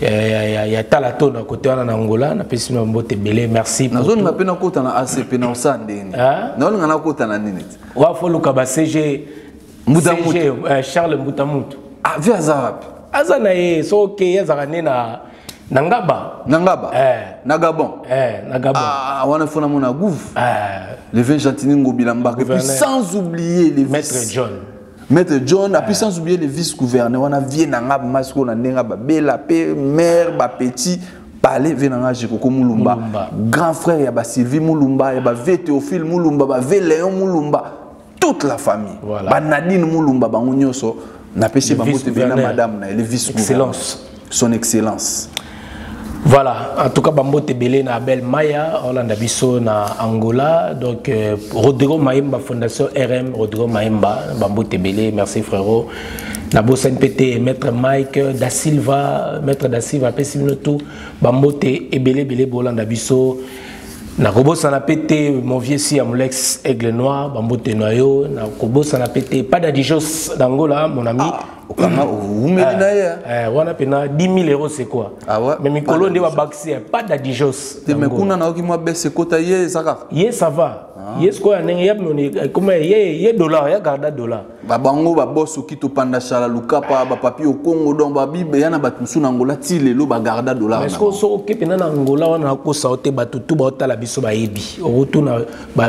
ya talato na côté wana na Angola na pesi na mbote belé merci na zone na pena kota na ACP na osandeni na on na kota na nini wa foluka ba CG Mbutamutu Charles Mbutamutu via zawapi azana ye so okay yazaka na Ngaba na Gabon wana fona mona gouv le 20 Jantini Ngobila Mbaka et puis sans oublier les Maître John, puis sans oublier les vice-gouverneurs, on a vu Nanga Masko, on a Nenga Bela, mère, petit, parler Venanga Jikoko Moulumba, grand frère, il y a Sylvie Moulumba, il y a Théophile Moulumba, il y a Léon Moulumba, toute la famille. Nadine Moulumba, Bangonyoso, n'a pas cherché madame, les vice-gouverneurs. Son excellence. Voilà, en tout cas, Bambote Belé na Abel Maya, Orlando Bisso na Angola, donc Rodrigo Maimba, Fondation RM, Rodrigo Maimba, Bambote Belé, merci frérot. Nabo SNPT, Maître Mike, Da Silva, Maître Da Silva, Pessiminotou, Bambote et Belé, Orlando Bisso. Na Kobo Sanapete, mon vieux si Amulex Aigle Noir, Bambote Noyo, na Kobo Sanapete, pas d'Adijos d'Angola, mon ami. Vous m'avez on a payé 10 000 euros, c'est quoi? Mais mes colons de Wabaxi, pas d'Adijos. Mais kuna na okimwa bese kota ye saka. Ye ça va. Ye ce quoi comment ye dollar, ya garda dollar. Ba bango ba boss ki to panda chala lukapa ba papier au Congo donc ba bibe yana batusu na Angola ti lelo ba garda dollar. Mais ce qu'on so oké pena na Angola wana ko saote batutu ba otala biso ba yebi. Retourna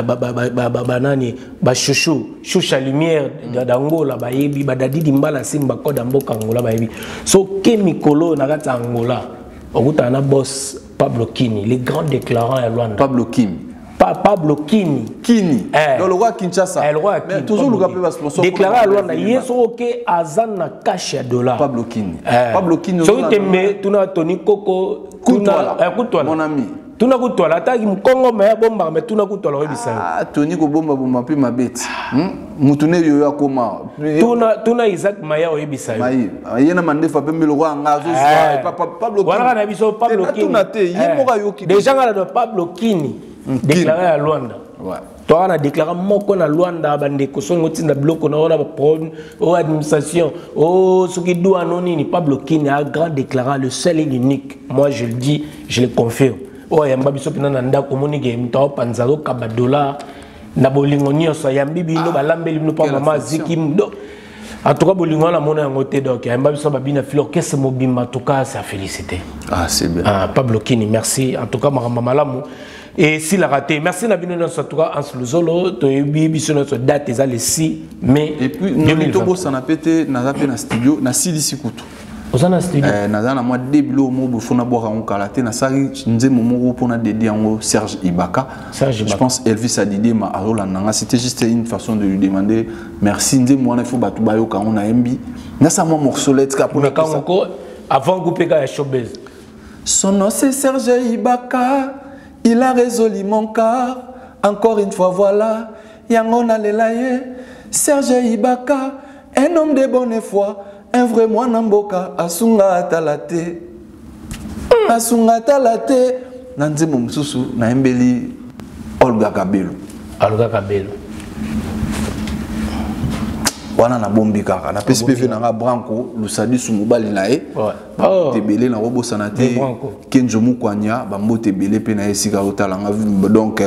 ba nani ba chouchou, choucha lumière d'Angola ba yebi ba dadi dimbala simba ko d'amboka Angola ba yebi. So ke mikolo na kata Angola. Okuta na boss Pablo Kini, les grands déclarants à Luanda. Pablo Kini. Pablo Kini. Le roi Kinshasa. Le roi mais toujours le rappel sponsor. Déclaré à Luanda, yeso ok azan na cash à dollar. Pablo Kini. Pablo Kini. So tembe tuna Tony Koko Kutoala. Mon ami. Tuna Kutoala ta Congo mais bomba mais tuna Kutoala webisa. Ah Tony ko bomba pe mabeti. Mutune yo ya koma. Tuna Isaac Maya webisa. Mayi. Yena mandefa pe le roi ngazo Pablo Kini. Wana na biso Pablo Kini. Déjà ngala Pablo Kini. Déclaré à Luanda. Toi, on a déclaré mon à Luanda, bande kosongo tinda bloc on a problème au administration, au ce qui doit anonyme Pablo Kini a grand déclaré le seul et l'unique. Moi je le dis, je le confirme. Oh yamba biso pina nanda komunike mtao panzalo kabadola na bolingo nyoso yambi bino balambeli bino pa mama zikim do. En tout cas, bolingo la mona ngote donc yamba biso babina filo kesse mobimba en tout cas c'est à féliciter. Ah c'est bien. Pablo Kini, merci. En tout cas mama malamu. Et s'il a raté, merci Nabino dans ce tour en Slouzolo, tu as eu notre date, le 6 mai. Et puis, nous avons pété dans un studio, dans Sidi Sikutu. Ozana studio. Nazana moi début au mot bufuna boire en kalaté na sari nze momo pour na dédié en Serge Ibaka. Je pense Elvis Adidé ma arola nanga, c'était juste une façon de lui demander merci nze moi na faut batu bayo ka on a embi. Na sa moi morcelet ka pour ka encore avant couper ka showbiz. Son nom c'est Serge Ibaka, il a résolu mon cas. Encore une fois voilà, yangona lelaye Serge Ibaka, un homme de bonne foi. Un vrai moine mboka asunga atalate nanze mumsusu na embeli Olga Kabelo wana na bombi kaka na PSPV na Branco lusadi sumubali nae tebele na robo sanate Kenjo Mukwanya bambo tebele pe na esika otalanga donc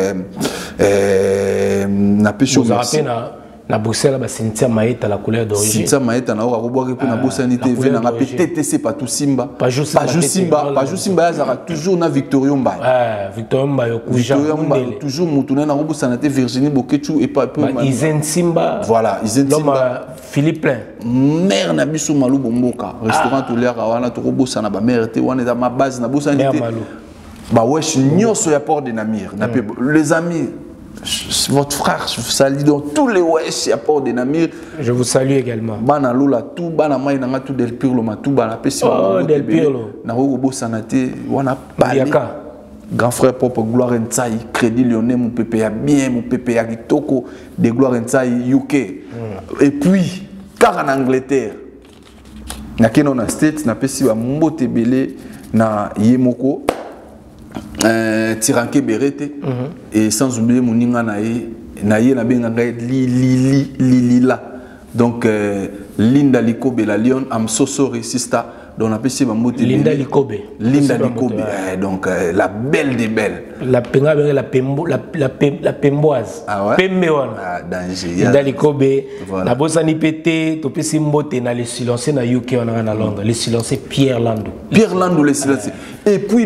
na pesho na Bruxelles ba Cynthia Maeta la couleur d'origine. Cynthia Maeta na roboaki pe na Bosani TV na TTC pas tout Simba. Pas juste Simba ya toujours na Victorio Mbaye. Victorio Mbaye toujours mutuna na Bosana TV Virginie Bokechu et pas peu. Izen Simba. Voilà, Izen Simba. Philippe Plein. Mère na biso Malou Bomboka. Restaurant Tolère wana to Bosana ba mère te wana ma base na Bosani TV. Ba wesh nyoso ya Port de Namir. Les amis votre frère, je vous salue dans tous les wesh à Port de Namir. Je vous salue également. Bana Lula tout, bana mai nanga tout del Pirlo ma tout bana pesi. Oh del Pirlo. Na robo sanate wana bali. Grand frère propre Gloire Ntsai, Crédit Lyonnais mon pépé a bien, mon pépé a kitoko de Gloire Ntsai UK. Et puis car en Angleterre. Na keno na States na pesi ba mbote belé na Yemoko. Tiranke Berete et sans oublier mon ninga na benga Lila donc Linda Likobe la Lyon I'm so sorry sister donc on appelle ça Linda Likobe donc la belle des belles la penga la pemboise pembewana danger Linda Likobe la bosani pété to pesi mbote na les silencieux na UK on a na Londres les silencieux Pierre Landou les silencieux et puis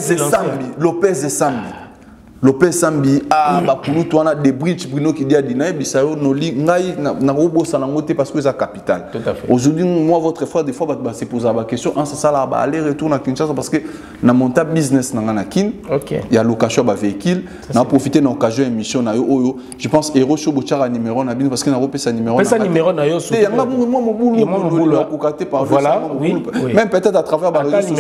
Lopez Sambi bakulu to wana de bridge Bruno qui dit adina bisayo noli ngai na robo sanangote parce que c'est la capitale. Aujourd'hui moi votre frère des fois va se poser la question en ça là aller retour na Kinshasa parce que na monta business na kin il y a location ba véhicule na profiter na occasion émission na yo oyo je pense Hero Show bochara numéro na bin parce que na repesa numéro na yo so yanga moi mobulu kokate par voilà même peut-être à travers ba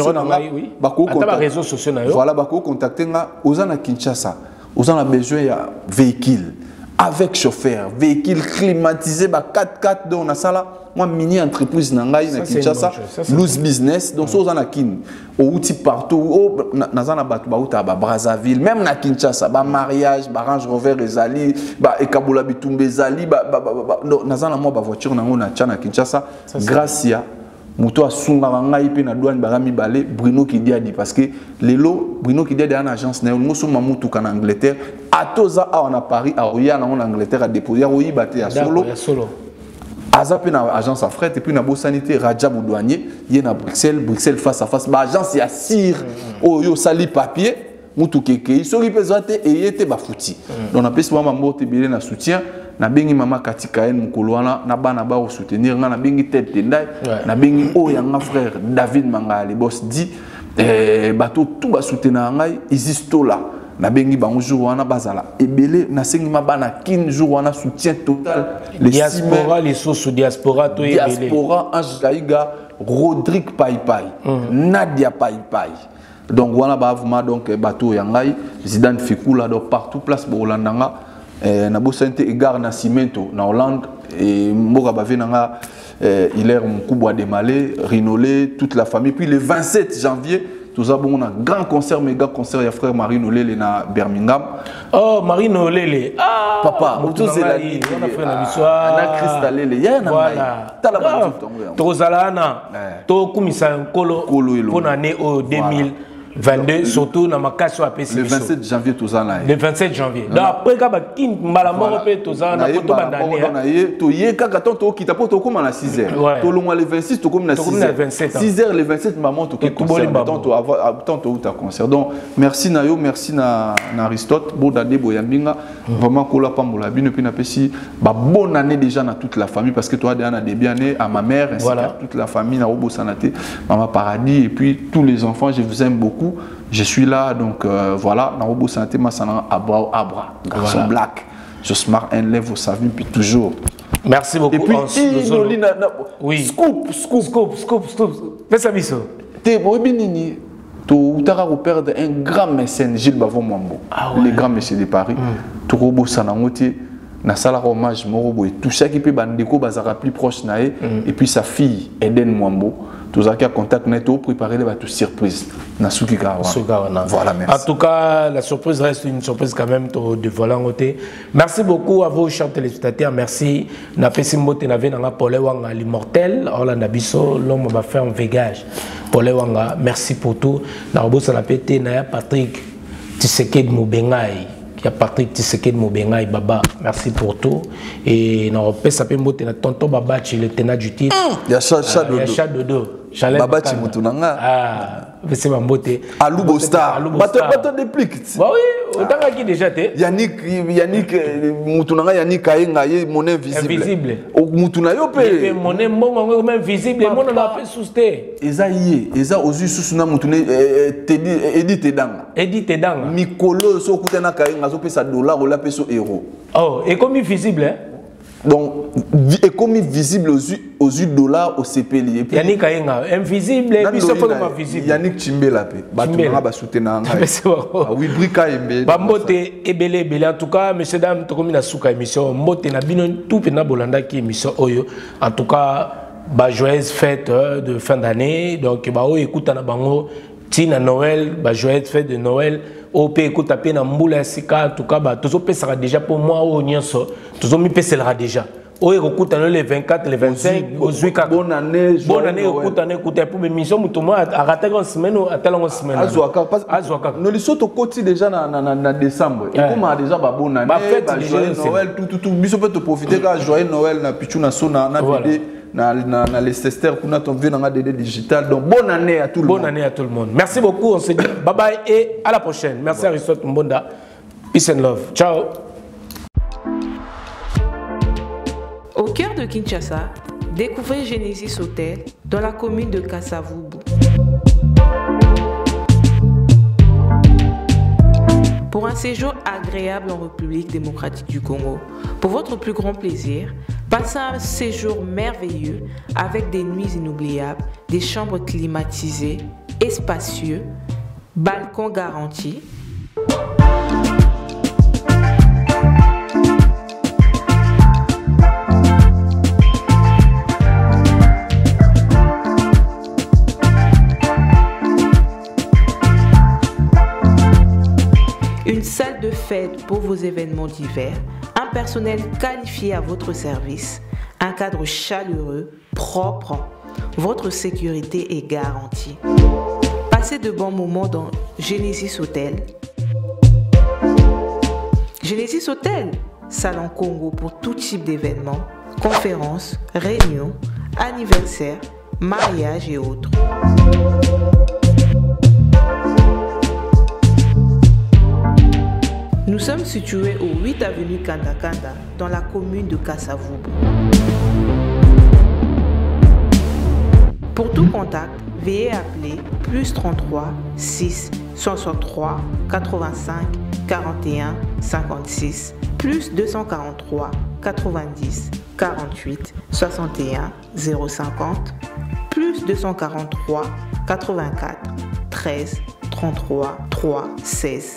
réseaux sociaux na yo voilà ba ko contacter nga ozana Kinshasa. Vous en avez besoin de véhicules avec chauffeur, véhicules climatisés, 4x4 dans la salle. Moi, mini entreprise na Kinshasa, loose business, donc ça vous en avez kin. Au outil partout, na batu ba Brazzaville, même na Kinshasa, ba mariage, ba Range Rover Ezali, ba Ekabola Bitumbe Ezali, na moi ba voiture na Kinshasa, grâce à Mouto a sunga ngai pe na douane barami balé Bruno qui dit parce que lelo Bruno qui dit dans agence na mo so mamutu kana Angleterre atoza a en Paris a oya na Angleterre a déposer oyi baté ya solo azape na agence à fret et puis na bo sanité Rajab douanier y na Bruxelles face à face ba agence ya sir oyo sali papier mutu keke so représenter et était bafuti donc on appelle ça mambo tebele na soutien na bengi mama katika en mukoloana na bana ba soutenir na bengi tête tendai na bengi o yanga frère David Mangali boss dit bato tout ba soutenir ngai existo là na bengi bango jour wana bazala ebele na sengi mabana kin jour wana soutien total les diaspora les sous diaspora to ebele diaspora Ange Kaiga Rodrigue Paipai Nadia Paipai donc wana ba vraiment donc bato yangai Zidane Fikula donc partout place bolandanga na bosante Edgar Nascimento na Hollande et mboka bave nanga Hilaire Mukubwa de Malé Rinolé toute la famille puis le 27 janvier tout ça bon on a grand concert méga concert ya frère Marine Olele na Birmingham oh Marine Olele papa tout c'est la ligne on a fait la histoire na Cristalele ya na voilà tala ba tout to zalana to kumisa nkolo pour l'année 2000 22, surtout dans ma casse sur APC. Le 27 janvier, tout ça. Le 27 janvier. Donc après, quand tu as tout ça, tu as tout tu as 6 heures. Tu as le 26, tu as 6 heures, le 27, maman, tu as un concert. Donc, merci Nayo, merci Aristote, Bodade, Boyambinga, vraiment, Kola Pambola, bonne année déjà dans toute la famille, parce que toi, Diana, des bien nés à ma mère, ainsi qu'à toute la famille, Narobo Sanate, Maman Paradis, et puis tous les enfants, je vous aime beaucoup. Je suis là, donc voilà, Narobo Sanate, Massana, Abra, garçon black, je smart un lève, vous savez, puis toujours. Merci beaucoup. Et puis, oui. Scoop. Fais ça, Bisso. Tu as perdre un grand mécène, Gilles Bavon Mwambo, le grand mécène de Paris. Tu as Sanangote, na sala hommage Morobo et tout ça qui peut bandeko bazara plus proche nae et puis sa fille Eden Mwambo. Tous à contact net au préparer les bateaux surprise. Nasuki Gawana. Voilà, merci. En tout cas, la surprise reste une surprise quand même de volant côté. Merci beaucoup à vos chers téléspectateurs. Merci. Na pesimbote na vena Paul Wanga l'immortel. Orlando Bisso, l'homme va faire un végage. Paul Wanga, merci pour tout. Na robosa na pété na Patrick Tshisekedi Mobengai. Il y a Patrick Tshisekedi Mobengai Baba, merci pour tout. Et on repère ça peut monter na tonton Baba, il est tenant du titre. Il y a Chat Dodo. Baba Chimutunanga. C'est ma beauté. Alou Bostar. Bateau déplique. Bah oui, autant qui déjà t'es. Yannick Moutunanga, Yannick Kayenga, monnaie visible. Invisible. Moutunanga yopé. Monnaie même visible. Mon on a fait sousté. Eza ozu susuna Moutune Edith Tedanga. Edith Tedanga. Mikolo so kutena Kayenga so pesa dollar ou la peso euro. Oh, et comme visible hein. Donc, et comme visible aux yeux de dollars au CPL. Yannick Kayenga, invisible, et puis ça fait comme visible. Yannick Chimbela, Batumanga Basutena. Oui, Brika Embe. Bambote, Ebele, en tout cas, messieurs, dames, tout comme il a souka émission, Mote na bino tout pena bolanda qui émission Oyo. En tout cas, joyeuse fête de fin d'année. Donc, écoute, na bango, Tina Noël, joyeuse fête de Noël. OP écoute à peine en moule sika en tout cas bah tout ça sera déjà pour moi au nyonso tout ça mi sera déjà o écoute les 24 les 25 aux 8 bonne année écoute pour mes missions mutumo à rater une semaine ou à telle une semaine azoaka nous les sauto côté déjà na décembre et comme déjà ba bonne année ba joyeux Noël tout biso peut te profiter quand joyeux Noël na pichu na sona na vidé na Leicester pour notre vie dans DD digital. Donc bonne année à tout le monde. Bonne année à tout le monde. Merci beaucoup. On se dit bye bye et à la prochaine. Merci Aristote Mbonda. Peace and love. Ciao. Au cœur de Kinshasa, découvrez Genesis Hotel dans la commune de Kasavubu. Pour un séjour agréable en République démocratique du Congo, pour votre plus grand plaisir, passez un séjour merveilleux avec des nuits inoubliables, des chambres climatisées et spacieux, balcons garantis. Une salle de fête pour vos événements divers, un personnel qualifié à votre service, un cadre chaleureux, propre, votre sécurité est garantie. Passez de bons moments dans Genesis Hotel. Genesis Hotel, salon Congo pour tout type d'événements, conférences, réunions, anniversaires, mariages et autres. Nous sommes situés au 8 avenue Kanda dans la commune de Kasavubu. Pour tout contact, veuillez appeler +33 6 163 85 41 56 +243 90 48 61 050 +243 84 13 33 3 16.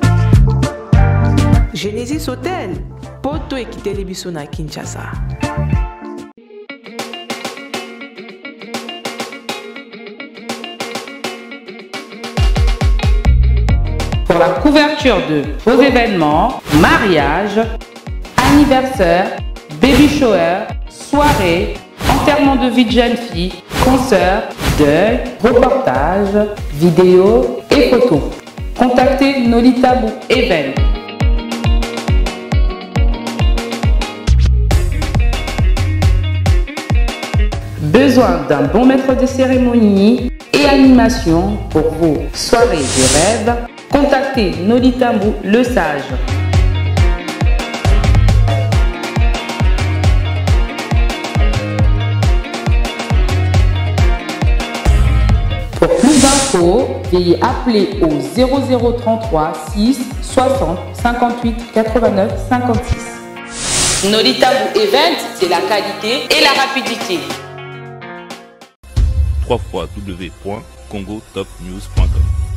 Genesis Hotel, poto ekite lebiso na Kinshasa. Pour la couverture de vos événements, mariage, anniversaire, baby shower, soirée, enterrement de vie de jeune fille, concert, deuil, reportage, vidéo et photos. Contactez Nolita Bou Event. Besoin d'un bon maître de cérémonie et animation pour vos soirées de rêve? Contactez Nolita Bou le Sage. Pour plus d'infos, veuillez appeler au 0033 6 60 58 89 56. Nolita Bou Event, c'est la qualité et la rapidité. www.congotopnews.com